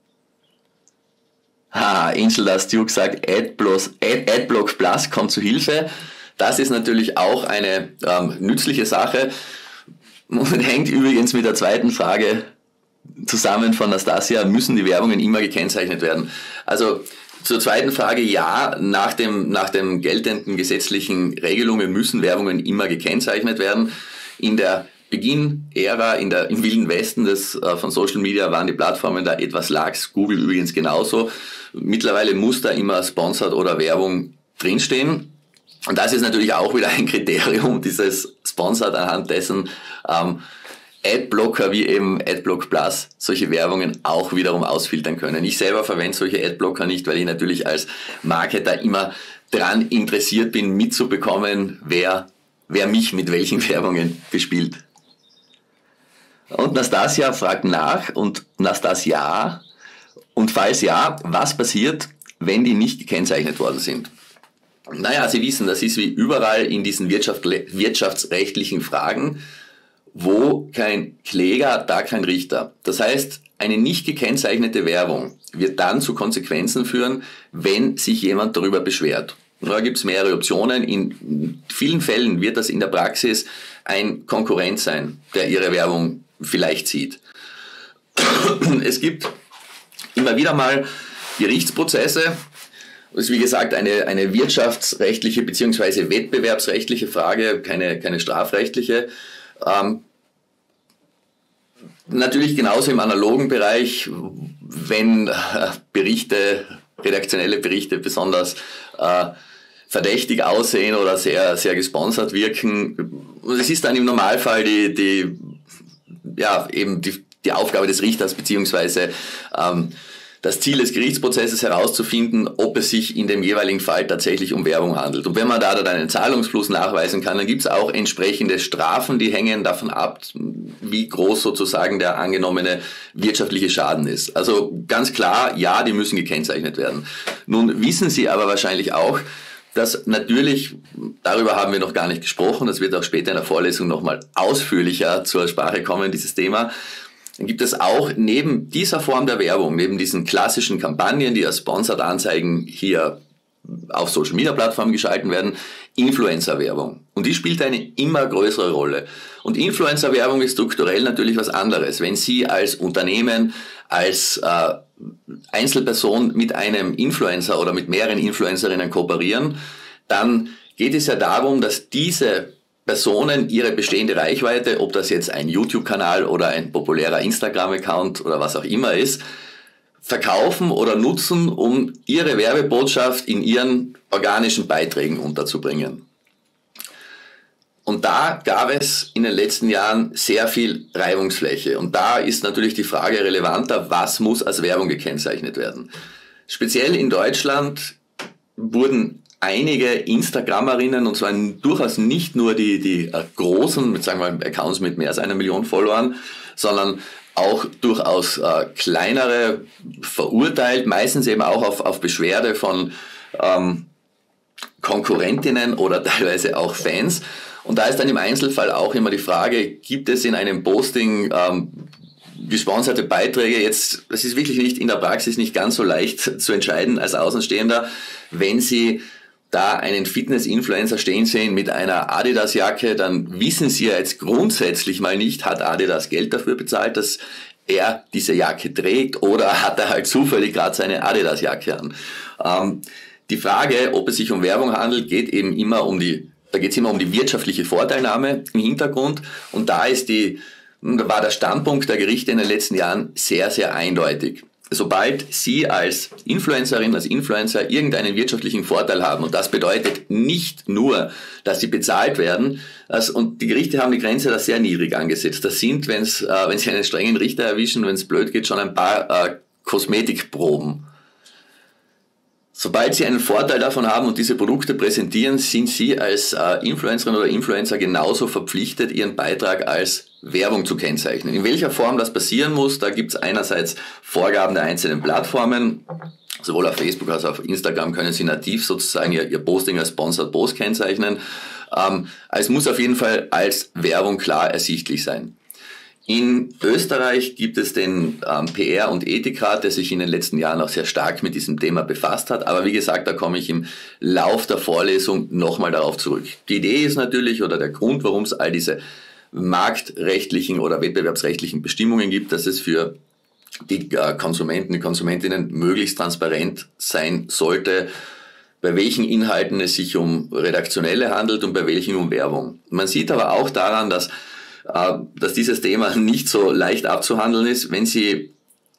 Inseldas Duke sagt, Adblock Plus kommt zu Hilfe. Das ist natürlich auch eine nützliche Sache und hängt übrigens mit der zweiten Frage zusammen von Nastasia, müssen die Werbungen immer gekennzeichnet werden? Also zur zweiten Frage, ja, nach dem geltenden gesetzlichen Regelungen müssen Werbungen immer gekennzeichnet werden. In der Beginn-Ära, im Wilden Westen von Social Media waren die Plattformen da etwas lax, Google übrigens genauso. Mittlerweile muss da immer Sponsored oder Werbung drinstehen. Und das ist natürlich auch wieder ein Kriterium, dieses Sponsored, anhand dessen Adblocker wie eben Adblock Plus solche Werbungen auch wiederum ausfiltern können. Ich selber verwende solche Adblocker nicht, weil ich natürlich als Marketer immer daran interessiert bin, mitzubekommen, wer mich mit welchen Werbungen bespielt. Und Nastasia fragt nach, und Nastasia, und falls ja, was passiert, wenn die nicht gekennzeichnet worden sind? Naja, Sie wissen, das ist wie überall in diesen wirtschaftsrechtlichen Fragen, wo kein Kläger, da kein Richter. Das heißt, eine nicht gekennzeichnete Werbung wird dann zu Konsequenzen führen, wenn sich jemand darüber beschwert. Und da gibt es mehrere Optionen. In vielen Fällen wird das in der Praxis ein Konkurrent sein, der Ihre Werbung vielleicht sieht. Es gibt immer wieder mal Gerichtsprozesse. Das ist wie gesagt eine wirtschaftsrechtliche bzw. wettbewerbsrechtliche Frage, keine strafrechtliche. Natürlich genauso im analogen Bereich, wenn redaktionelle Berichte besonders verdächtig aussehen oder sehr, sehr gesponsert wirken. Es ist dann im Normalfall die Aufgabe des Richters beziehungsweise das Ziel des Gerichtsprozesses herauszufinden, ob es sich in dem jeweiligen Fall tatsächlich um Werbung handelt. Und wenn man da dann einen Zahlungsfluss nachweisen kann, dann gibt es auch entsprechende Strafen, die hängen davon ab, wie groß sozusagen der angenommene wirtschaftliche Schaden ist. Also ganz klar, ja, die müssen gekennzeichnet werden. Nun wissen Sie aber wahrscheinlich auch, dass natürlich, darüber haben wir noch gar nicht gesprochen, das wird auch später in der Vorlesung nochmal ausführlicher zur Sprache kommen, dieses Thema. Dann gibt es auch neben dieser Form der Werbung, neben diesen klassischen Kampagnen, die als Sponsored-Anzeigen hier auf Social-Media-Plattformen geschalten werden, Influencer-Werbung. Und die spielt eine immer größere Rolle. Und Influencer-Werbung ist strukturell natürlich was anderes. Wenn Sie als Unternehmen, als Einzelperson mit einem Influencer oder mit mehreren Influencerinnen kooperieren, dann geht es ja darum, dass diese Personen ihre bestehende Reichweite, ob das jetzt ein YouTube-Kanal oder ein populärer Instagram-Account oder was auch immer ist, verkaufen oder nutzen, um ihre Werbebotschaft in ihren organischen Beiträgen unterzubringen. Und da gab es in den letzten Jahren sehr viel Reibungsfläche. Und da ist natürlich die Frage relevanter, was muss als Werbung gekennzeichnet werden. Speziell in Deutschland wurden einige Instagramerinnen, und zwar durchaus nicht nur die großen, sagen wir mal, Accounts mit mehr als 1 Million Followern, sondern auch durchaus kleinere verurteilt, meistens eben auch auf Beschwerde von Konkurrentinnen oder teilweise auch Fans. Und da ist dann im Einzelfall auch immer die Frage, gibt es in einem Posting gesponserte Beiträge? Jetzt, das ist wirklich nicht in der Praxis nicht ganz so leicht zu entscheiden als Außenstehender, wenn Sie da einen Fitness-Influencer stehen sehen mit einer Adidas-Jacke, dann wissen Sie ja jetzt grundsätzlich mal nicht, hat Adidas Geld dafür bezahlt, dass er diese Jacke trägt, oder hat er halt zufällig gerade seine Adidas-Jacke an. Die Frage, ob es sich um Werbung handelt, geht eben immer da geht es immer um die wirtschaftliche Vorteilnahme im Hintergrund, und da war der Standpunkt der Gerichte in den letzten Jahren sehr, sehr eindeutig. Sobald Sie als Influencerin, als Influencer irgendeinen wirtschaftlichen Vorteil haben, und das bedeutet nicht nur, dass Sie bezahlt werden, und die Gerichte haben die Grenze da sehr niedrig angesetzt. Das sind, wenn Sie einen strengen Richter erwischen, wenn es blöd geht, schon ein paar Kosmetikproben. Sobald Sie einen Vorteil davon haben und diese Produkte präsentieren, sind Sie als Influencerin oder Influencer genauso verpflichtet, Ihren Beitrag als Werbung zu kennzeichnen. In welcher Form das passieren muss, da gibt es einerseits Vorgaben der einzelnen Plattformen. Sowohl auf Facebook als auch auf Instagram können Sie nativ sozusagen Ihr Posting als Sponsored Post kennzeichnen. Es muss auf jeden Fall als Werbung klar ersichtlich sein. In Österreich gibt es den PR- und Ethikrat, der sich in den letzten Jahren auch sehr stark mit diesem Thema befasst hat. Aber wie gesagt, da komme ich im Lauf der Vorlesung nochmal darauf zurück. Die Idee ist natürlich, oder der Grund, warum es all diese marktrechtlichen oder wettbewerbsrechtlichen Bestimmungen gibt, dass es für die Konsumenten, die Konsumentinnen möglichst transparent sein sollte, bei welchen Inhalten es sich um redaktionelle handelt und bei welchen um Werbung. Man sieht aber auch daran, dass dieses Thema nicht so leicht abzuhandeln ist, wenn Sie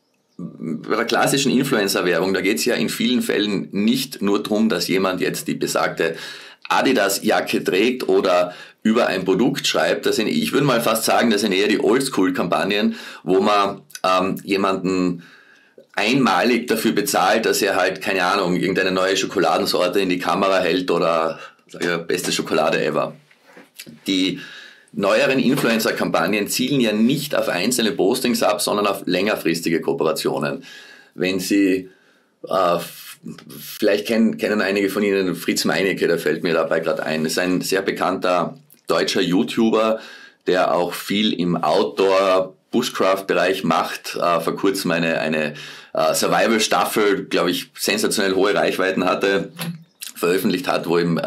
bei der klassischen Influencer-Werbung, da geht es ja in vielen Fällen nicht nur darum, dass jemand jetzt die besagte Adidas-Jacke trägt oder über ein Produkt schreibt. Ich würde mal fast sagen, das sind eher die Oldschool-Kampagnen, wo man jemanden einmalig dafür bezahlt, dass er halt, keine Ahnung, irgendeine neue Schokoladensorte in die Kamera hält oder beste Schokolade ever. Die neueren Influencer-Kampagnen zielen ja nicht auf einzelne Postings ab, sondern auf längerfristige Kooperationen. Wenn Sie, vielleicht kennen einige von Ihnen Fritz Meinecke, der fällt mir dabei gerade ein. Das ist ein sehr bekannter deutscher YouTuber, der auch viel im Outdoor-Bushcraft-Bereich macht. Vor kurzem eine Survival-Staffel, glaube ich, sensationell hohe Reichweiten veröffentlicht hat, wo ihm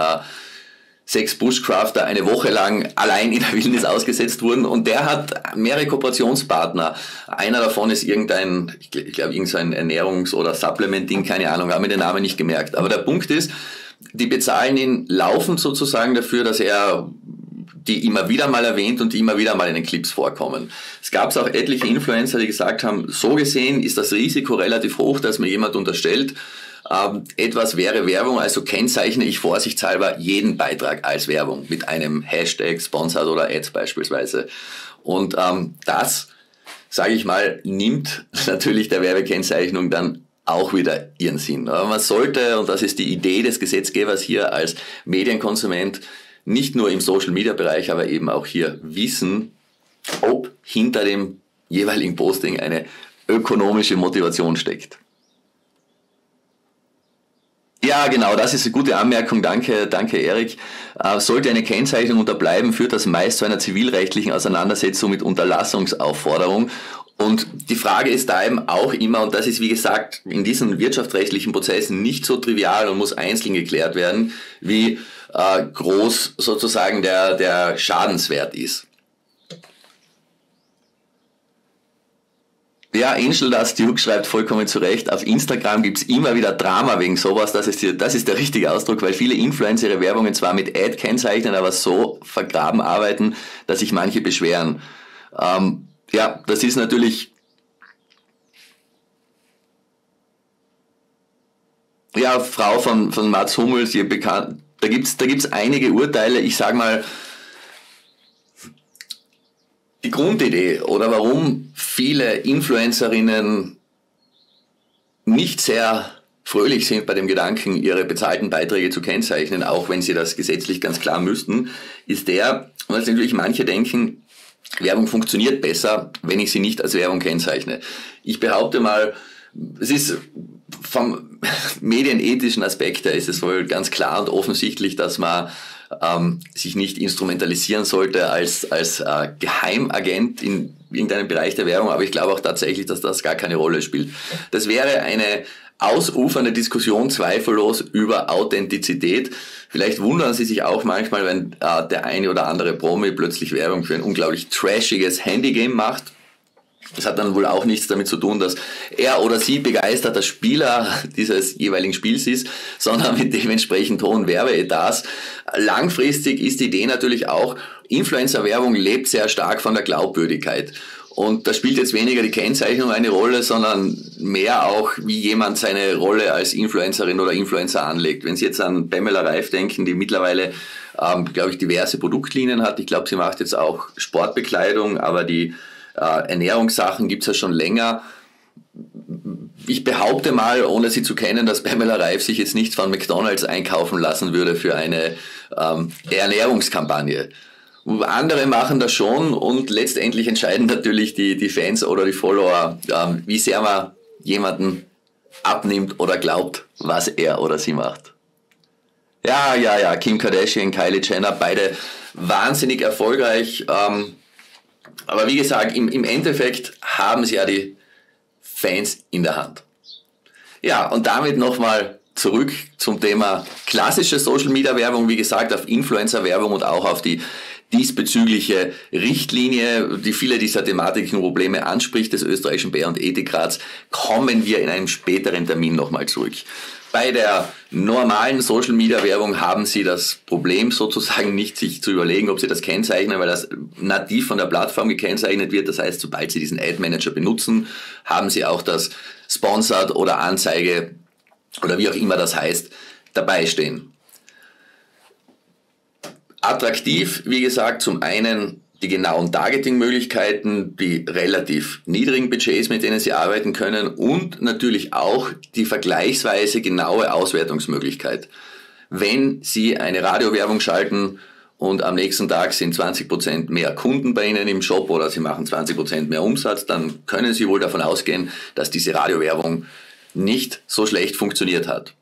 6 Bushcrafter eine Woche lang allein in der Wildnis ausgesetzt wurden, und der hat mehrere Kooperationspartner. Einer davon ist ich glaube, irgendein Ernährungs- oder Supplement-Ding, keine Ahnung, habe mir den Namen nicht gemerkt. Aber der Punkt ist, die bezahlen ihn laufend sozusagen dafür, dass er die immer wieder mal erwähnt und die immer wieder mal in den Clips vorkommen. Es gab auch etliche Influencer, die gesagt haben, so gesehen ist das Risiko relativ hoch, dass mir jemand unterstellt, etwas wäre Werbung, also kennzeichne ich vorsichtshalber jeden Beitrag als Werbung mit einem Hashtag, Sponsored oder Ads beispielsweise. Und das, sage ich mal, nimmt natürlich der Werbekennzeichnung dann auch wieder ihren Sinn. Aber man sollte, und das ist die Idee des Gesetzgebers hier als Medienkonsument, nicht nur im Social-Media-Bereich, aber eben auch hier wissen, ob hinter dem jeweiligen Posting eine ökonomische Motivation steckt. Ja, genau, das ist eine gute Anmerkung. Danke, Erik. Sollte eine Kennzeichnung unterbleiben, führt das meist zu einer zivilrechtlichen Auseinandersetzung mit Unterlassungsaufforderung. Und die Frage ist da eben auch immer, und das ist wie gesagt in diesen wirtschaftsrechtlichen Prozessen nicht so trivial und muss einzeln geklärt werden, wie groß sozusagen der Schadenswert ist. Ja, Angel Das Duke schreibt vollkommen zu Recht, auf Instagram gibt's immer wieder Drama wegen sowas, das ist der richtige Ausdruck, weil viele Influencer ihre Werbungen zwar mit Ad kennzeichnen, aber so vergraben arbeiten, dass sich manche beschweren. Ja, das ist natürlich, ja, Frau von Mats Hummels, hier bekannt, da gibt's einige Urteile, ich sag mal, die Grundidee oder warum viele Influencerinnen nicht sehr fröhlich sind bei dem Gedanken, ihre bezahlten Beiträge zu kennzeichnen, auch wenn sie das gesetzlich ganz klar müssten, ist der, weil natürlich manche denken, Werbung funktioniert besser, wenn ich sie nicht als Werbung kennzeichne. Ich behaupte mal, es ist vom medienethischen Aspekt her ist es wohl ganz klar und offensichtlich, dass man sich nicht instrumentalisieren sollte als Geheimagent in irgendeinem Bereich der Werbung, aber ich glaube auch tatsächlich, dass das gar keine Rolle spielt. Das wäre eine ausufernde Diskussion zweifellos über Authentizität. Vielleicht wundern Sie sich auch manchmal, wenn der eine oder andere Promi plötzlich Werbung für ein unglaublich trashiges Handygame macht. Das hat dann wohl auch nichts damit zu tun, dass er oder sie begeisterter Spieler dieses jeweiligen Spiels ist, sondern mit dementsprechend hohen Werbeetats. Langfristig ist die Idee natürlich auch, Influencer-Werbung lebt sehr stark von der Glaubwürdigkeit. Und da spielt jetzt weniger die Kennzeichnung eine Rolle, sondern mehr auch, wie jemand seine Rolle als Influencerin oder Influencer anlegt. Wenn Sie jetzt an Pamela Reif denken, die mittlerweile, glaube ich, diverse Produktlinien hat. Ich glaube, sie macht jetzt auch Sportbekleidung, aber die Ernährungssachen gibt's ja schon länger. Ich behaupte mal, ohne sie zu kennen, dass Pamela Reif sich jetzt nicht von McDonald's einkaufen lassen würde für eine Ernährungskampagne. Andere machen das schon und letztendlich entscheiden natürlich die Fans oder die Follower, wie sehr man jemanden abnimmt oder glaubt, was er oder sie macht. Ja, Kim Kardashian, Kylie Jenner, beide wahnsinnig erfolgreich. Aber wie gesagt, im Endeffekt haben sie ja die Fans in der Hand. Ja, und damit nochmal zurück zum Thema klassische Social-Media-Werbung. Wie gesagt, auf Influencer-Werbung und auch auf die diesbezügliche Richtlinie, die viele dieser thematischen Probleme anspricht, des österreichischen Bär- und Ethikrats, kommen wir in einem späteren Termin nochmal zurück. Bei der normalen Social-Media-Werbung haben Sie das Problem sozusagen nicht, sich zu überlegen, ob Sie das kennzeichnen, weil das nativ von der Plattform gekennzeichnet wird. Das heißt, sobald Sie diesen Ad-Manager benutzen, haben Sie auch das Sponsored oder Anzeige oder wie auch immer das heißt, dabei stehen. Attraktiv, wie gesagt, zum einen die genauen Targeting-Möglichkeiten, die relativ niedrigen Budgets, mit denen Sie arbeiten können und natürlich auch die vergleichsweise genaue Auswertungsmöglichkeit. Wenn Sie eine Radiowerbung schalten und am nächsten Tag sind 20% mehr Kunden bei Ihnen im Shop oder Sie machen 20% mehr Umsatz, dann können Sie wohl davon ausgehen, dass diese Radiowerbung nicht so schlecht funktioniert hat.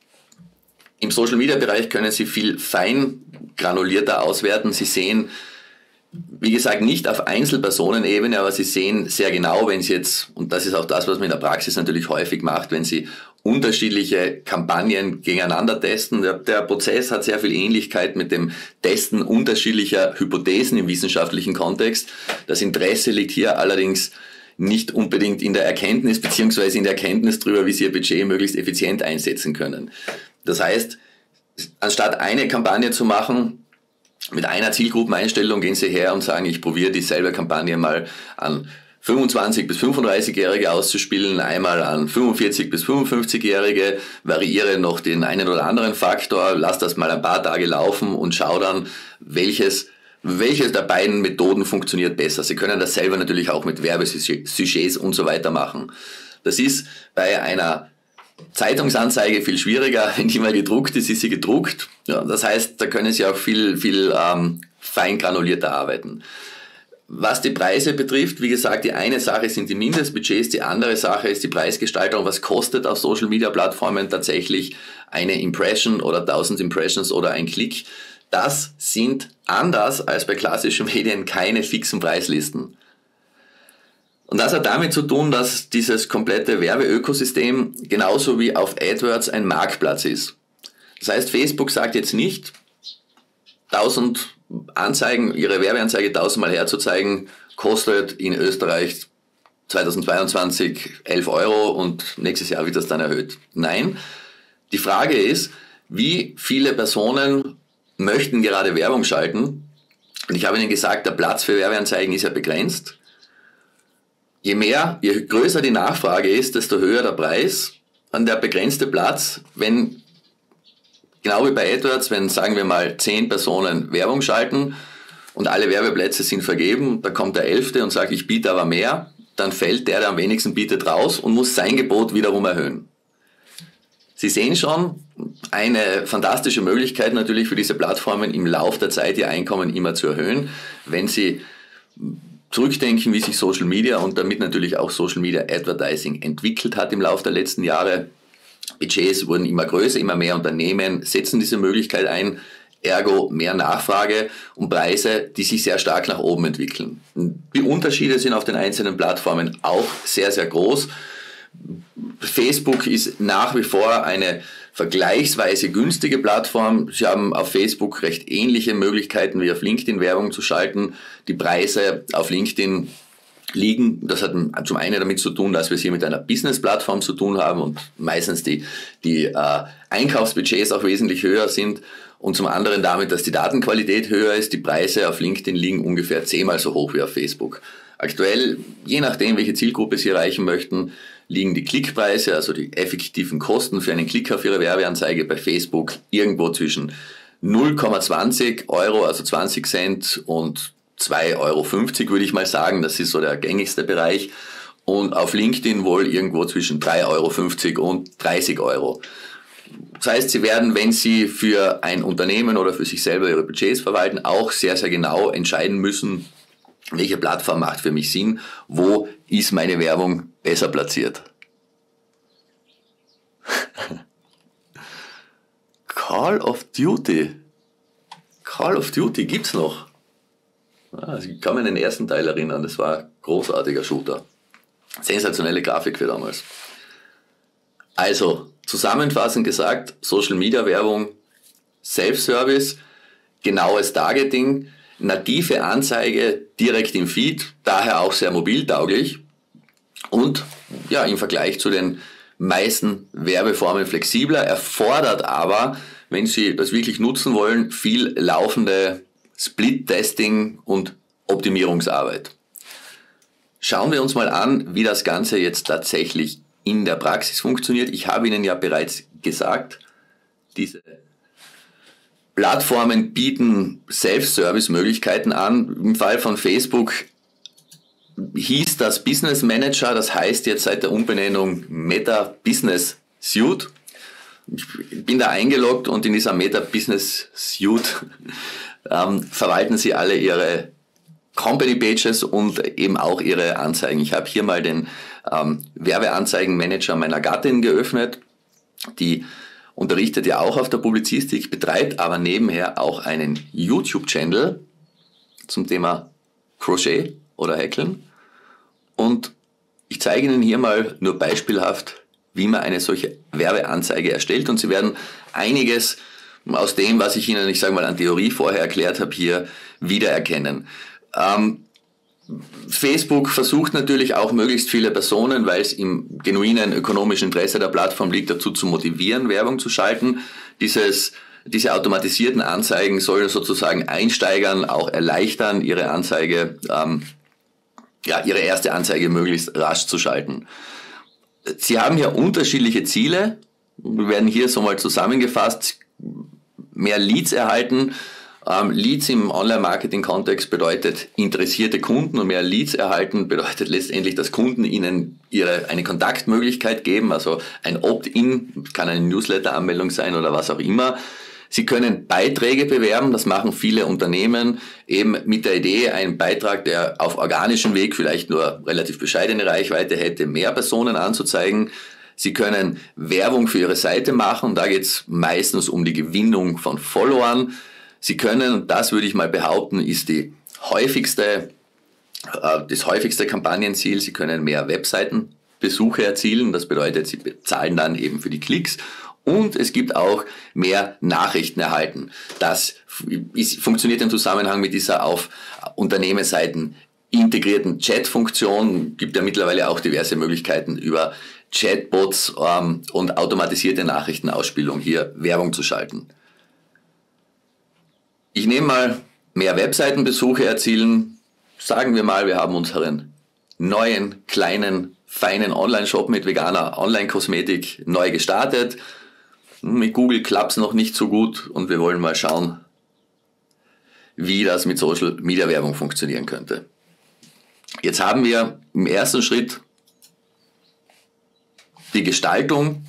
Im Social-Media-Bereich können Sie viel fein granulierter auswerten. Sie sehen, wie gesagt, nicht auf Einzelpersonenebene, aber Sie sehen sehr genau, wenn Sie jetzt, und das ist auch das, was man in der Praxis natürlich häufig macht, wenn Sie unterschiedliche Kampagnen gegeneinander testen. Der Prozess hat sehr viel Ähnlichkeit mit dem Testen unterschiedlicher Hypothesen im wissenschaftlichen Kontext. Das Interesse liegt hier allerdings nicht unbedingt in der Erkenntnis, beziehungsweise in der Erkenntnis darüber, wie Sie Ihr Budget möglichst effizient einsetzen können. Das heißt, anstatt eine Kampagne zu machen, mit einer Zielgruppeneinstellung gehen Sie her und sagen, ich probiere dieselbe Kampagne mal an 25- bis 35-Jährige auszuspielen, einmal an 45- bis 55-Jährige, variiere noch den einen oder anderen Faktor, lass das mal ein paar Tage laufen und schau dann, welches der beiden Methoden funktioniert besser. Sie können das selber natürlich auch mit Werbesujets und so weiter machen. Das ist bei einer Zeitungsanzeige viel schwieriger, wenn die mal gedruckt ist sie gedruckt. Ja, das heißt, da können Sie auch viel fein granulierter arbeiten. Was die Preise betrifft, wie gesagt, die eine Sache sind die Mindestbudgets, die andere Sache ist die Preisgestaltung. Was kostet auf Social-Media-Plattformen tatsächlich eine Impression oder 1000 Impressions oder ein Klick? Das sind anders als bei klassischen Medien keine fixen Preislisten. Und das hat damit zu tun, dass dieses komplette Werbeökosystem genauso wie auf AdWords ein Marktplatz ist. Das heißt, Facebook sagt jetzt nicht, 1000 Anzeigen, ihre Werbeanzeige 1000 Mal herzuzeigen, kostet in Österreich 2022 11 Euro und nächstes Jahr wird das dann erhöht. Nein, die Frage ist, wie viele Personen möchten gerade Werbung schalten? Und ich habe Ihnen gesagt, der Platz für Werbeanzeigen ist ja begrenzt. Je größer die Nachfrage ist, desto höher der Preis. Und der begrenzte Platz, wenn, genau wie bei AdWords, wenn, sagen wir mal, 10 Personen Werbung schalten und alle Werbeplätze sind vergeben, da kommt der 11. und sagt, ich biete aber mehr, dann fällt der am wenigsten bietet, raus und muss sein Gebot wiederum erhöhen. Sie sehen schon, eine fantastische Möglichkeit natürlich für diese Plattformen im Lauf der Zeit ihr Einkommen immer zu erhöhen, wenn sie zurückdenken, wie sich Social Media und damit natürlich auch Social Media Advertising entwickelt hat im Laufe der letzten Jahre. Budgets wurden immer größer, immer mehr Unternehmen setzen diese Möglichkeit ein, ergo mehr Nachfrage und Preise, die sich sehr stark nach oben entwickeln. Die Unterschiede sind auf den einzelnen Plattformen auch sehr, sehr groß. Facebook ist nach wie vor eine vergleichsweise günstige Plattform. Sie haben auf Facebook recht ähnliche Möglichkeiten wie auf LinkedIn Werbung zu schalten. Die Preise auf LinkedIn liegen, das hat zum einen damit zu tun, dass wir es hier mit einer Business-Plattform zu tun haben und meistens die Einkaufsbudgets auch wesentlich höher sind und zum anderen damit, dass die Datenqualität höher ist. Die Preise auf LinkedIn liegen ungefähr 10-mal so hoch wie auf Facebook. Aktuell, je nachdem, welche Zielgruppe Sie erreichen möchten, liegen die Klickpreise, also die effektiven Kosten für einen Klick auf Ihre Werbeanzeige bei Facebook irgendwo zwischen 0,20 Euro, also 20 Cent und 2,50 Euro würde ich mal sagen. Das ist so der gängigste Bereich. Und auf LinkedIn wohl irgendwo zwischen 3,50 Euro und 30 Euro. Das heißt, Sie werden, wenn Sie für ein Unternehmen oder für sich selber Ihre Budgets verwalten, auch sehr, sehr genau entscheiden müssen, welche Plattform macht für mich Sinn, wo ist meine Werbung besser platziert. Call of Duty. Call of Duty gibt's noch. Also ich kann mich an den ersten Teil erinnern, das war ein großartiger Shooter. Sensationelle Grafik für damals. Also, zusammenfassend gesagt, Social Media Werbung, Self-Service, genaues Targeting, native Anzeige direkt im Feed, daher auch sehr mobiltauglich und ja, im Vergleich zu den meisten Werbeformen flexibler, erfordert aber, wenn Sie das wirklich nutzen wollen, viel laufende Split-Testing und Optimierungsarbeit. Schauen wir uns mal an, wie das Ganze jetzt tatsächlich in der Praxis funktioniert. Ich habe Ihnen ja bereits gesagt, diese Plattformen bieten Self-Service-Möglichkeiten an. Im Fall von Facebook hieß das Business Manager, das heißt jetzt seit der Umbenennung Meta Business Suite. Ich bin da eingeloggt und in dieser Meta Business Suite verwalten Sie alle Ihre Company Pages und eben auch Ihre Anzeigen. Ich habe hier mal den Werbeanzeigenmanager meiner Gattin geöffnet. Die unterrichtet ja auch auf der Publizistik, betreibt aber nebenher auch einen YouTube-Channel zum Thema Crochet oder Häkeln. Und ich zeige Ihnen hier mal nur beispielhaft, wie man eine solche Werbeanzeige erstellt. Und Sie werden einiges aus dem, was ich Ihnen, ich sage mal, an Theorie vorher erklärt habe, hier wiedererkennen. Facebook versucht natürlich auch möglichst viele Personen, weil es im genuinen ökonomischen Interesse der Plattform liegt, dazu zu motivieren, Werbung zu schalten. Diese automatisierten Anzeigen sollen sozusagen Einsteigern auch erleichtern, ihre Anzeige, ihre erste Anzeige möglichst rasch zu schalten. Sie haben hier unterschiedliche Ziele. Wir werden hier so mal zusammengefasst. Mehr Leads erhalten. Leads im Online-Marketing-Kontext bedeutet interessierte Kunden und mehr Leads erhalten bedeutet letztendlich, dass Kunden Ihnen eine Kontaktmöglichkeit geben, also ein Opt-in, kann eine Newsletter-Anmeldung sein oder was auch immer. Sie können Beiträge bewerben, das machen viele Unternehmen, eben mit der Idee, einen Beitrag, der auf organischem Weg vielleicht nur relativ bescheidene Reichweite hätte, mehr Personen anzuzeigen. Sie können Werbung für Ihre Seite machen, da geht es meistens um die Gewinnung von Followern. Sie können, und das würde ich mal behaupten, ist das häufigste Kampagnenziel, Sie können mehr Webseitenbesuche erzielen, das bedeutet, Sie bezahlen dann eben für die Klicks. Und es gibt auch mehr Nachrichten erhalten. Das funktioniert im Zusammenhang mit dieser auf Unternehmensseiten integrierten Chat-Funktion. Gibt ja mittlerweile auch diverse Möglichkeiten über Chatbots und automatisierte Nachrichtenausspielung hier Werbung zu schalten. Ich nehme mal mehr Webseitenbesuche erzielen. Sagen wir mal, wir haben unseren neuen, kleinen, feinen Online-Shop mit veganer Online-Kosmetik neu gestartet. Mit Google klappt es noch nicht so gut und wir wollen mal schauen, wie das mit Social Media Werbung funktionieren könnte. Jetzt haben wir im ersten Schritt die Gestaltung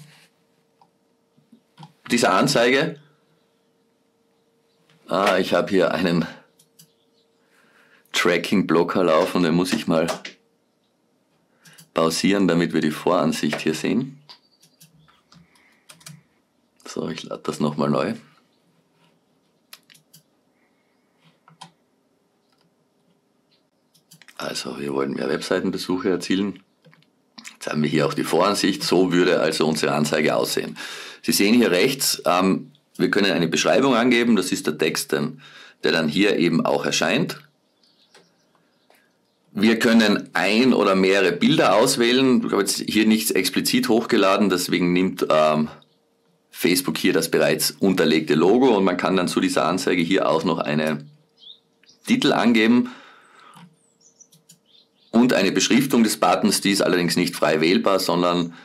dieser Anzeige. Ich habe hier einen Tracking-Blocker laufen, den muss ich mal pausieren, damit wir die Voransicht hier sehen. So, ich lade das nochmal neu. Also wir wollen mehr Webseitenbesuche erzielen. Jetzt haben wir hier auch die Voransicht. So würde also unsere Anzeige aussehen. Sie sehen hier rechts, wir können eine Beschreibung angeben. Das ist der Text, der dann hier eben auch erscheint. Wir können ein oder mehrere Bilder auswählen. Ich habe jetzt hier nichts explizit hochgeladen, deswegen nimmt Facebook hier das bereits unterlegte Logo und man kann dann zu dieser Anzeige hier auch noch einen Titel angeben und eine Beschriftung des Buttons, die ist allerdings nicht frei wählbar, sondern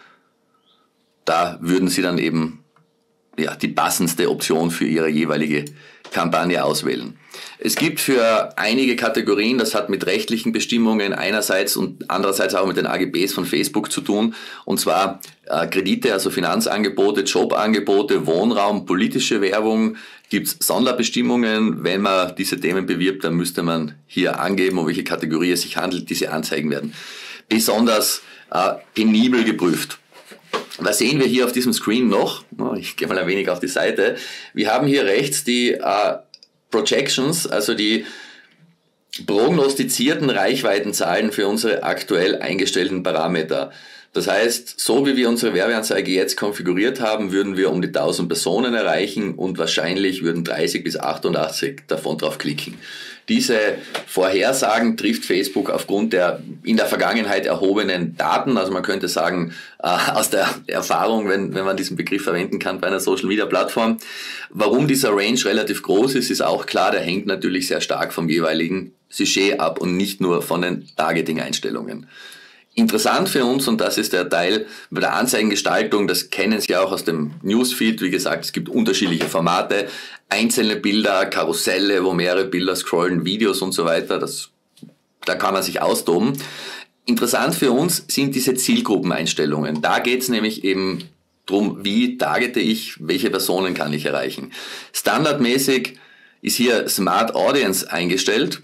da würden Sie dann eben die passendste Option für Ihre jeweilige Kampagne auswählen. Es gibt für einige Kategorien, das hat mit rechtlichen Bestimmungen einerseits und andererseits auch mit den AGBs von Facebook zu tun, und zwar Kredite, also Finanzangebote, Jobangebote, Wohnraum, politische Werbung, gibt es Sonderbestimmungen. Wenn man diese Themen bewirbt, dann müsste man hier angeben, um welche Kategorie es sich handelt. Diese Anzeigen werden besonders penibel geprüft. Was sehen wir hier auf diesem Screen noch? Ich gehe mal ein wenig auf die Seite. Wir haben hier rechts die Projections, also die prognostizierten Reichweitenzahlen für unsere aktuell eingestellten Parameter. Das heißt, so wie wir unsere Werbeanzeige jetzt konfiguriert haben, würden wir um die 1000 Personen erreichen und wahrscheinlich würden 30 bis 88 davon drauf klicken. Diese Vorhersagen trifft Facebook aufgrund der in der Vergangenheit erhobenen Daten. Also man könnte sagen, aus der Erfahrung, wenn man diesen Begriff verwenden kann bei einer Social-Media-Plattform. Warum dieser Range relativ groß ist, ist auch klar. Der hängt natürlich sehr stark vom jeweiligen Sujet ab und nicht nur von den Targeting-Einstellungen. Interessant für uns, und das ist der Teil bei der Anzeigengestaltung, das kennen Sie auch aus dem Newsfeed, wie gesagt, es gibt unterschiedliche Formate, einzelne Bilder, Karusselle, wo mehrere Bilder scrollen, Videos und so weiter, da kann man sich austoben. Interessant für uns sind diese Zielgruppeneinstellungen. Da geht es nämlich eben darum, wie targete ich, welche Personen kann ich erreichen. Standardmäßig ist hier Smart Audience eingestellt.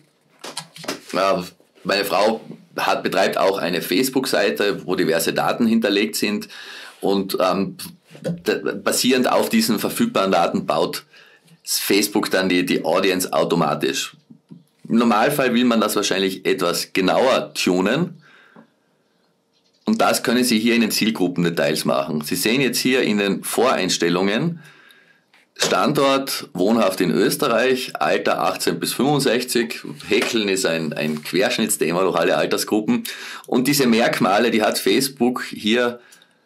Meine Frau betreibt auch eine Facebook-Seite, wo diverse Daten hinterlegt sind, und basierend auf diesen verfügbaren Daten baut Facebook dann die Audience automatisch. Im Normalfall will man das wahrscheinlich etwas genauer tunen, und das können Sie hier in den Zielgruppendetails machen. Sie sehen jetzt hier in den Voreinstellungen Standort, wohnhaft in Österreich, Alter 18 bis 65. Häkeln ist ein Querschnittsthema durch alle Altersgruppen. Und diese Merkmale, die hat Facebook hier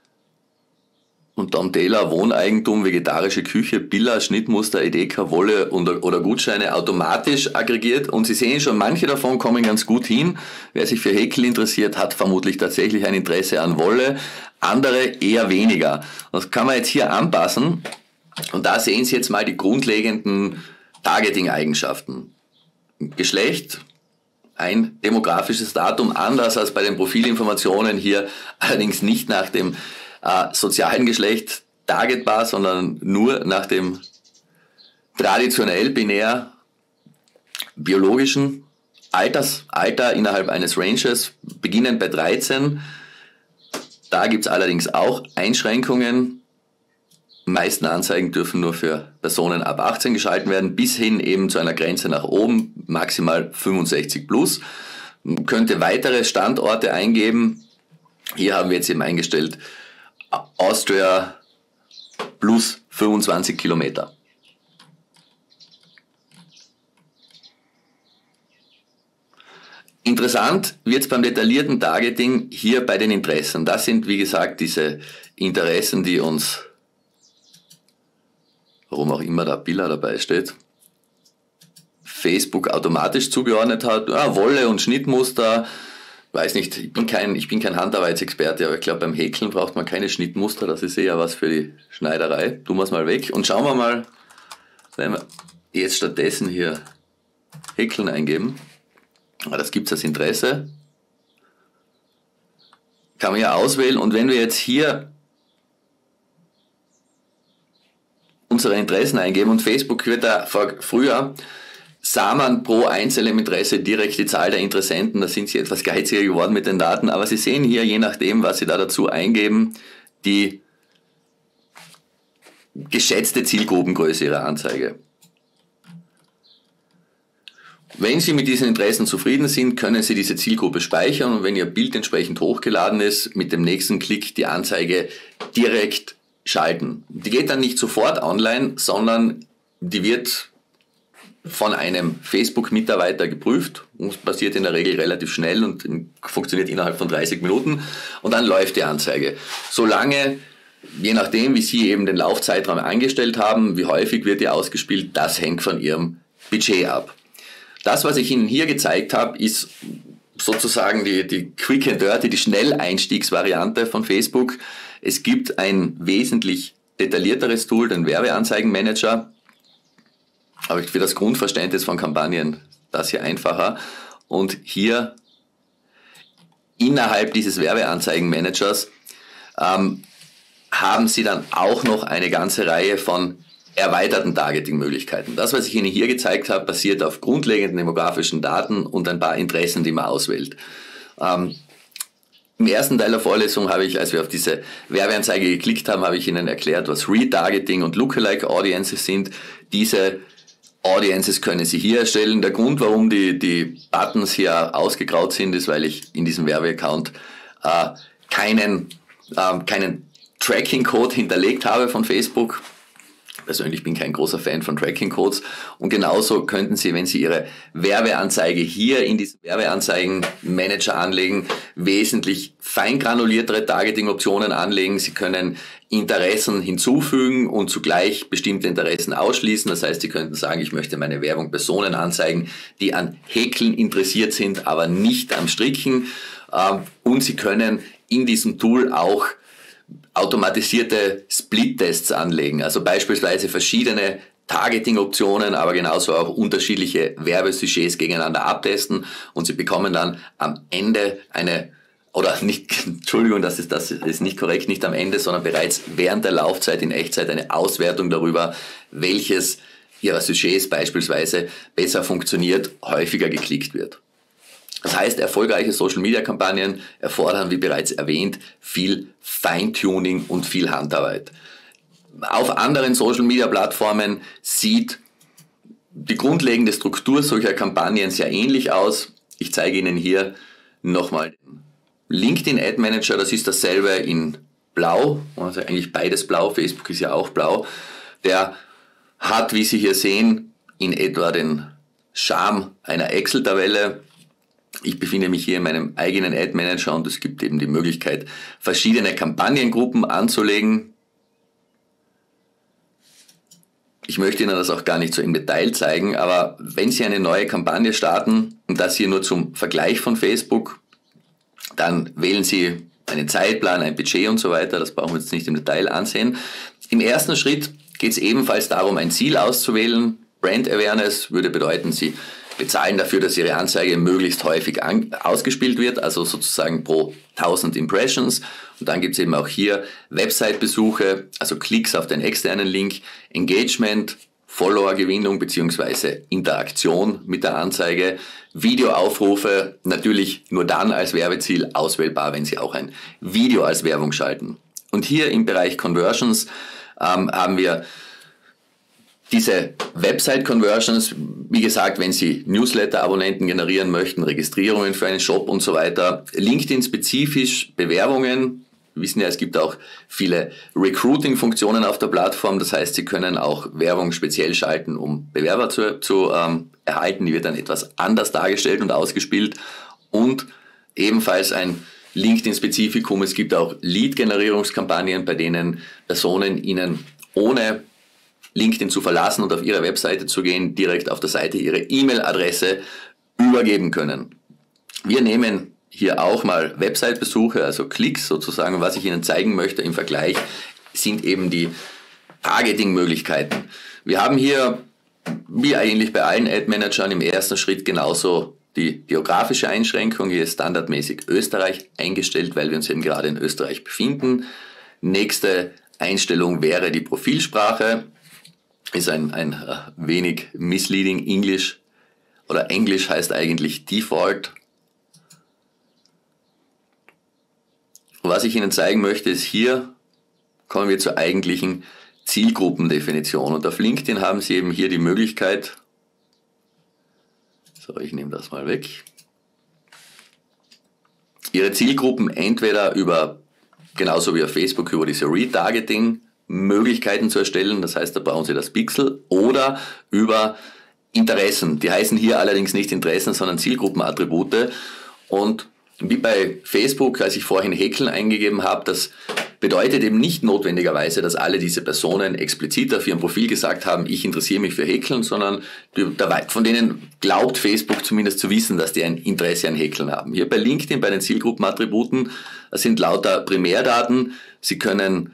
unter Taylor, Wohneigentum, vegetarische Küche, Billa, Schnittmuster, Edeka, Wolle oder Gutscheine automatisch aggregiert. Und Sie sehen schon, manche davon kommen ganz gut hin. Wer sich für Häkeln interessiert, hat vermutlich tatsächlich ein Interesse an Wolle. Andere eher weniger. Das kann man jetzt hier anpassen. Und da sehen Sie jetzt mal die grundlegenden Targeting-Eigenschaften. Geschlecht, ein demografisches Datum, anders als bei den Profilinformationen hier allerdings nicht nach dem sozialen Geschlecht targetbar, sondern nur nach dem traditionell binär biologischen Alter innerhalb eines Ranges, beginnend bei 13. Da gibt es allerdings auch Einschränkungen. Die meisten Anzeigen dürfen nur für Personen ab 18 geschalten werden, bis hin eben zu einer Grenze nach oben, maximal 65 plus. Man könnte weitere Standorte eingeben. Hier haben wir jetzt eben eingestellt Austria plus 25 Kilometer. Interessant wird es beim detaillierten Targeting hier bei den Interessen. Das sind, wie gesagt, diese Interessen, die uns, warum auch immer da Billa dabei steht, Facebook automatisch zugeordnet hat. Wolle und Schnittmuster, weiß nicht, ich bin kein Handarbeitsexperte, aber ich glaube, beim Häkeln braucht man keine Schnittmuster, das ist eher was für die Schneiderei. Tun wir es mal weg und schauen wir mal, wenn wir jetzt stattdessen hier Häkeln eingeben, das gibt es als Interesse, kann man ja auswählen, und wenn wir jetzt hier unsere Interessen eingeben, und Facebook wird da früher sah man pro einzelnem Interesse direkt die Zahl der Interessenten. Da sind sie etwas geiziger geworden mit den Daten. Aber Sie sehen hier, je nachdem, was Sie da dazu eingeben, die geschätzte Zielgruppengröße Ihrer Anzeige. Wenn Sie mit diesen Interessen zufrieden sind, können Sie diese Zielgruppe speichern und wenn Ihr Bild entsprechend hochgeladen ist, mit dem nächsten Klick die Anzeige direkt schalten. Die geht dann nicht sofort online, sondern die wird von einem Facebook-Mitarbeiter geprüft. Das passiert in der Regel relativ schnell und funktioniert innerhalb von 30 Minuten und dann läuft die Anzeige. Solange, je nachdem, wie Sie eben den Laufzeitraum eingestellt haben, wie häufig wird die ausgespielt, das hängt von Ihrem Budget ab. Das, was ich Ihnen hier gezeigt habe, ist sozusagen die Quick and Dirty, die Schnelleinstiegsvariante von Facebook. Es gibt ein wesentlich detaillierteres Tool, den Werbeanzeigenmanager. Aber für das Grundverständnis von Kampagnen das hier einfacher. Und hier innerhalb dieses Werbeanzeigenmanagers haben Sie dann auch noch eine ganze Reihe von erweiterten Targeting-Möglichkeiten. Das, was ich Ihnen hier gezeigt habe, basiert auf grundlegenden demografischen Daten und ein paar Interessen, die man auswählt. Im ersten Teil der Vorlesung habe ich, als wir auf diese Werbeanzeige geklickt haben, habe ich Ihnen erklärt, was Retargeting und Lookalike Audiences sind. Diese Audiences können Sie hier erstellen. Der Grund, warum die Buttons hier ausgegraut sind, ist, weil ich in diesem Werbeaccount keinen Tracking-Code hinterlegt habe von Facebook. Persönlich bin kein großer Fan von Tracking-Codes und genauso könnten Sie, wenn Sie Ihre Werbeanzeige hier in diesem Werbeanzeigenmanager anlegen, wesentlich feingranuliertere Targeting-Optionen anlegen. Sie können Interessen hinzufügen und zugleich bestimmte Interessen ausschließen. Das heißt, Sie könnten sagen, ich möchte meine Werbung Personen anzeigen, die an Häkeln interessiert sind, aber nicht am Stricken. Und Sie können in diesem Tool auch automatisierte Split-Tests anlegen, also beispielsweise verschiedene Targeting-Optionen, aber genauso auch unterschiedliche Werbesujets gegeneinander abtesten und Sie bekommen dann am Ende Entschuldigung, das ist nicht korrekt, nicht am Ende, sondern bereits während der Laufzeit in Echtzeit eine Auswertung darüber, welches Ihrer Sujets beispielsweise besser funktioniert, häufiger geklickt wird. Das heißt, erfolgreiche Social-Media-Kampagnen erfordern, wie bereits erwähnt, viel Feintuning und viel Handarbeit. Auf anderen Social-Media-Plattformen sieht die grundlegende Struktur solcher Kampagnen sehr ähnlich aus. Ich zeige Ihnen hier nochmal den LinkedIn Ad Manager, das ist dasselbe in blau, also eigentlich beides blau, Facebook ist ja auch blau. Der hat, wie Sie hier sehen, in etwa den Charme einer Excel-Tabelle. Ich befinde mich hier in meinem eigenen Ad Manager und es gibt eben die Möglichkeit, verschiedene Kampagnengruppen anzulegen. Ich möchte Ihnen das auch gar nicht so im Detail zeigen, aber wenn Sie eine neue Kampagne starten, und das hier nur zum Vergleich von Facebook, dann wählen Sie einen Zeitplan, ein Budget und so weiter, das brauchen wir jetzt nicht im Detail ansehen. Im ersten Schritt geht es ebenfalls darum, ein Ziel auszuwählen. Brand Awareness würde bedeuten, Sie bezahlen dafür, dass Ihre Anzeige möglichst häufig ausgespielt wird, also sozusagen pro 1000 Impressions. Und dann gibt es eben auch hier Website-Besuche, also Klicks auf den externen Link, Engagement, Follower-Gewinnung bzw. Interaktion mit der Anzeige, Videoaufrufe, natürlich nur dann als Werbeziel auswählbar, wenn Sie auch ein Video als Werbung schalten. Und hier im Bereich Conversions haben wir diese Website-Conversions, wie gesagt, wenn Sie Newsletter-Abonnenten generieren möchten, Registrierungen für einen Shop und so weiter, LinkedIn-spezifisch Bewerbungen. Wir wissen ja, es gibt auch viele Recruiting-Funktionen auf der Plattform. Das heißt, Sie können auch Werbung speziell schalten, um Bewerber zu erhalten. Die wird dann etwas anders dargestellt und ausgespielt. Und ebenfalls ein LinkedIn-Spezifikum. Es gibt auch Lead-Generierungskampagnen, bei denen Personen Ihnen ohne LinkedIn zu verlassen und auf Ihre Webseite zu gehen, direkt auf der Seite Ihre E-Mail-Adresse übergeben können. Wir nehmen hier auch mal Website-Besuche, also Klicks sozusagen. Und was ich Ihnen zeigen möchte im Vergleich, sind eben die Targeting-Möglichkeiten. Wir haben hier, wie eigentlich bei allen Ad-Managern, im ersten Schritt genauso die geografische Einschränkung. Hier ist standardmäßig Österreich eingestellt, weil wir uns eben gerade in Österreich befinden. Nächste Einstellung wäre die Profilsprache. Ist ein wenig misleading Englisch oder Englisch heißt eigentlich Default. Und was ich Ihnen zeigen möchte, ist hier kommen wir zur eigentlichen Zielgruppendefinition. Und auf LinkedIn haben Sie eben hier die Möglichkeit, so, ich nehme das mal weg, Ihre Zielgruppen entweder über, genauso wie auf Facebook, über diese Retargeting-Möglichkeiten zu erstellen, das heißt, da brauchen Sie das Pixel, oder über Interessen. Die heißen hier allerdings nicht Interessen, sondern Zielgruppenattribute. Und wie bei Facebook, als ich vorhin Häkeln eingegeben habe, das bedeutet eben nicht notwendigerweise, dass alle diese Personen explizit auf ihrem Profil gesagt haben, ich interessiere mich für Häkeln, sondern von denen glaubt Facebook zumindest zu wissen, dass die ein Interesse an Häkeln haben. Hier bei LinkedIn, bei den Zielgruppenattributen, das sind lauter Primärdaten. Sie können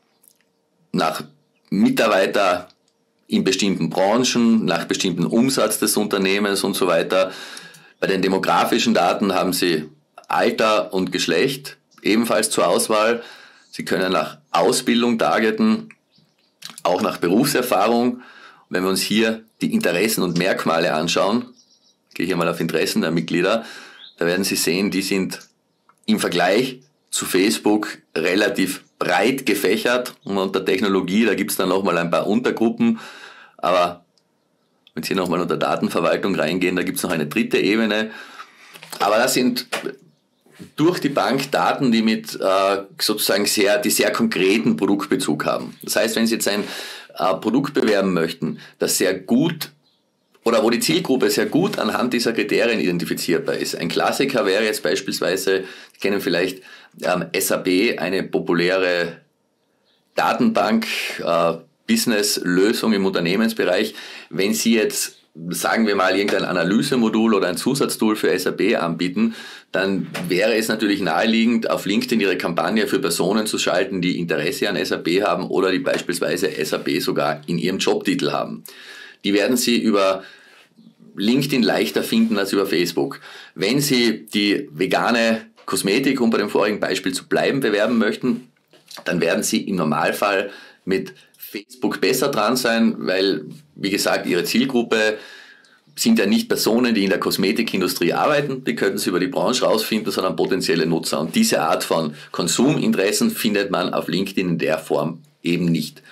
nach Mitarbeiter in bestimmten Branchen, nach bestimmten Umsatz des Unternehmens und so weiter. Bei den demografischen Daten haben Sie Alter und Geschlecht ebenfalls zur Auswahl. Sie können nach Ausbildung targeten, auch nach Berufserfahrung. Wenn wir uns hier die Interessen und Merkmale anschauen, gehe ich hier mal auf Interessen der Mitglieder, da werden Sie sehen, die sind im Vergleich zu Facebook relativ breit gefächert. Und unter Technologie, da gibt es dann nochmal ein paar Untergruppen. Aber wenn Sie hier nochmal unter Datenverwaltung reingehen, da gibt es noch eine dritte Ebene. Aber das sind durch die Bank Daten, die mit sozusagen sehr konkreten Produktbezug haben. Das heißt, wenn Sie jetzt ein Produkt bewerben möchten, das sehr gut oder wo die Zielgruppe sehr gut anhand dieser Kriterien identifizierbar ist. Ein Klassiker wäre jetzt beispielsweise, Sie kennen vielleicht SAP, eine populäre Datenbank, Business-Lösung im Unternehmensbereich. Wenn Sie jetzt, sagen wir mal, irgendein Analysemodul oder ein Zusatztool für SAP anbieten, dann wäre es natürlich naheliegend, auf LinkedIn Ihre Kampagne für Personen zu schalten, die Interesse an SAP haben oder die beispielsweise SAP sogar in ihrem Jobtitel haben. Die werden Sie über LinkedIn leichter finden als über Facebook. Wenn Sie die vegane Kosmetik, um bei dem vorigen Beispiel zu bleiben, bewerben möchten, dann werden Sie im Normalfall mit Facebook besser dran sein, weil, wie gesagt, Ihre Zielgruppe sind ja nicht Personen, die in der Kosmetikindustrie arbeiten, die könnten Sie über die Branche rausfinden, sondern potenzielle Nutzer. Und diese Art von Konsuminteressen findet man auf LinkedIn in der Form eben nicht.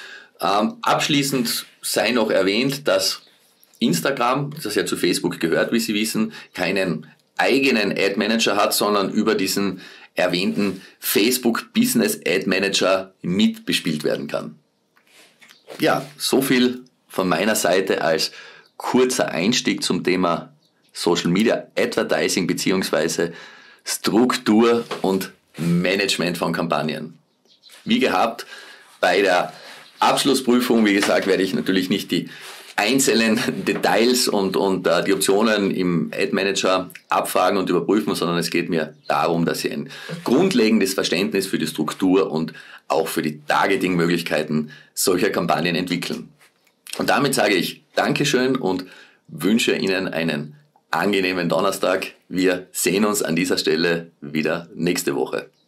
Abschließend sei noch erwähnt, dass Instagram, das ja zu Facebook gehört, wie Sie wissen, keinen eigenen Ad Manager hat, sondern über diesen erwähnten Facebook Business Ad Manager mit bespielt werden kann. Ja, so viel von meiner Seite als kurzer Einstieg zum Thema Social Media Advertising bzw. Struktur und Management von Kampagnen. Wie gehabt, bei der Abschlussprüfung, wie gesagt, werde ich natürlich nicht die einzelnen Details und die Optionen im Ad Manager abfragen und überprüfen, sondern es geht mir darum, dass Sie ein grundlegendes Verständnis für die Struktur und auch für die Targeting-Möglichkeiten solcher Kampagnen entwickeln. Und damit sage ich Dankeschön und wünsche Ihnen einen angenehmen Donnerstag. Wir sehen uns an dieser Stelle wieder nächste Woche.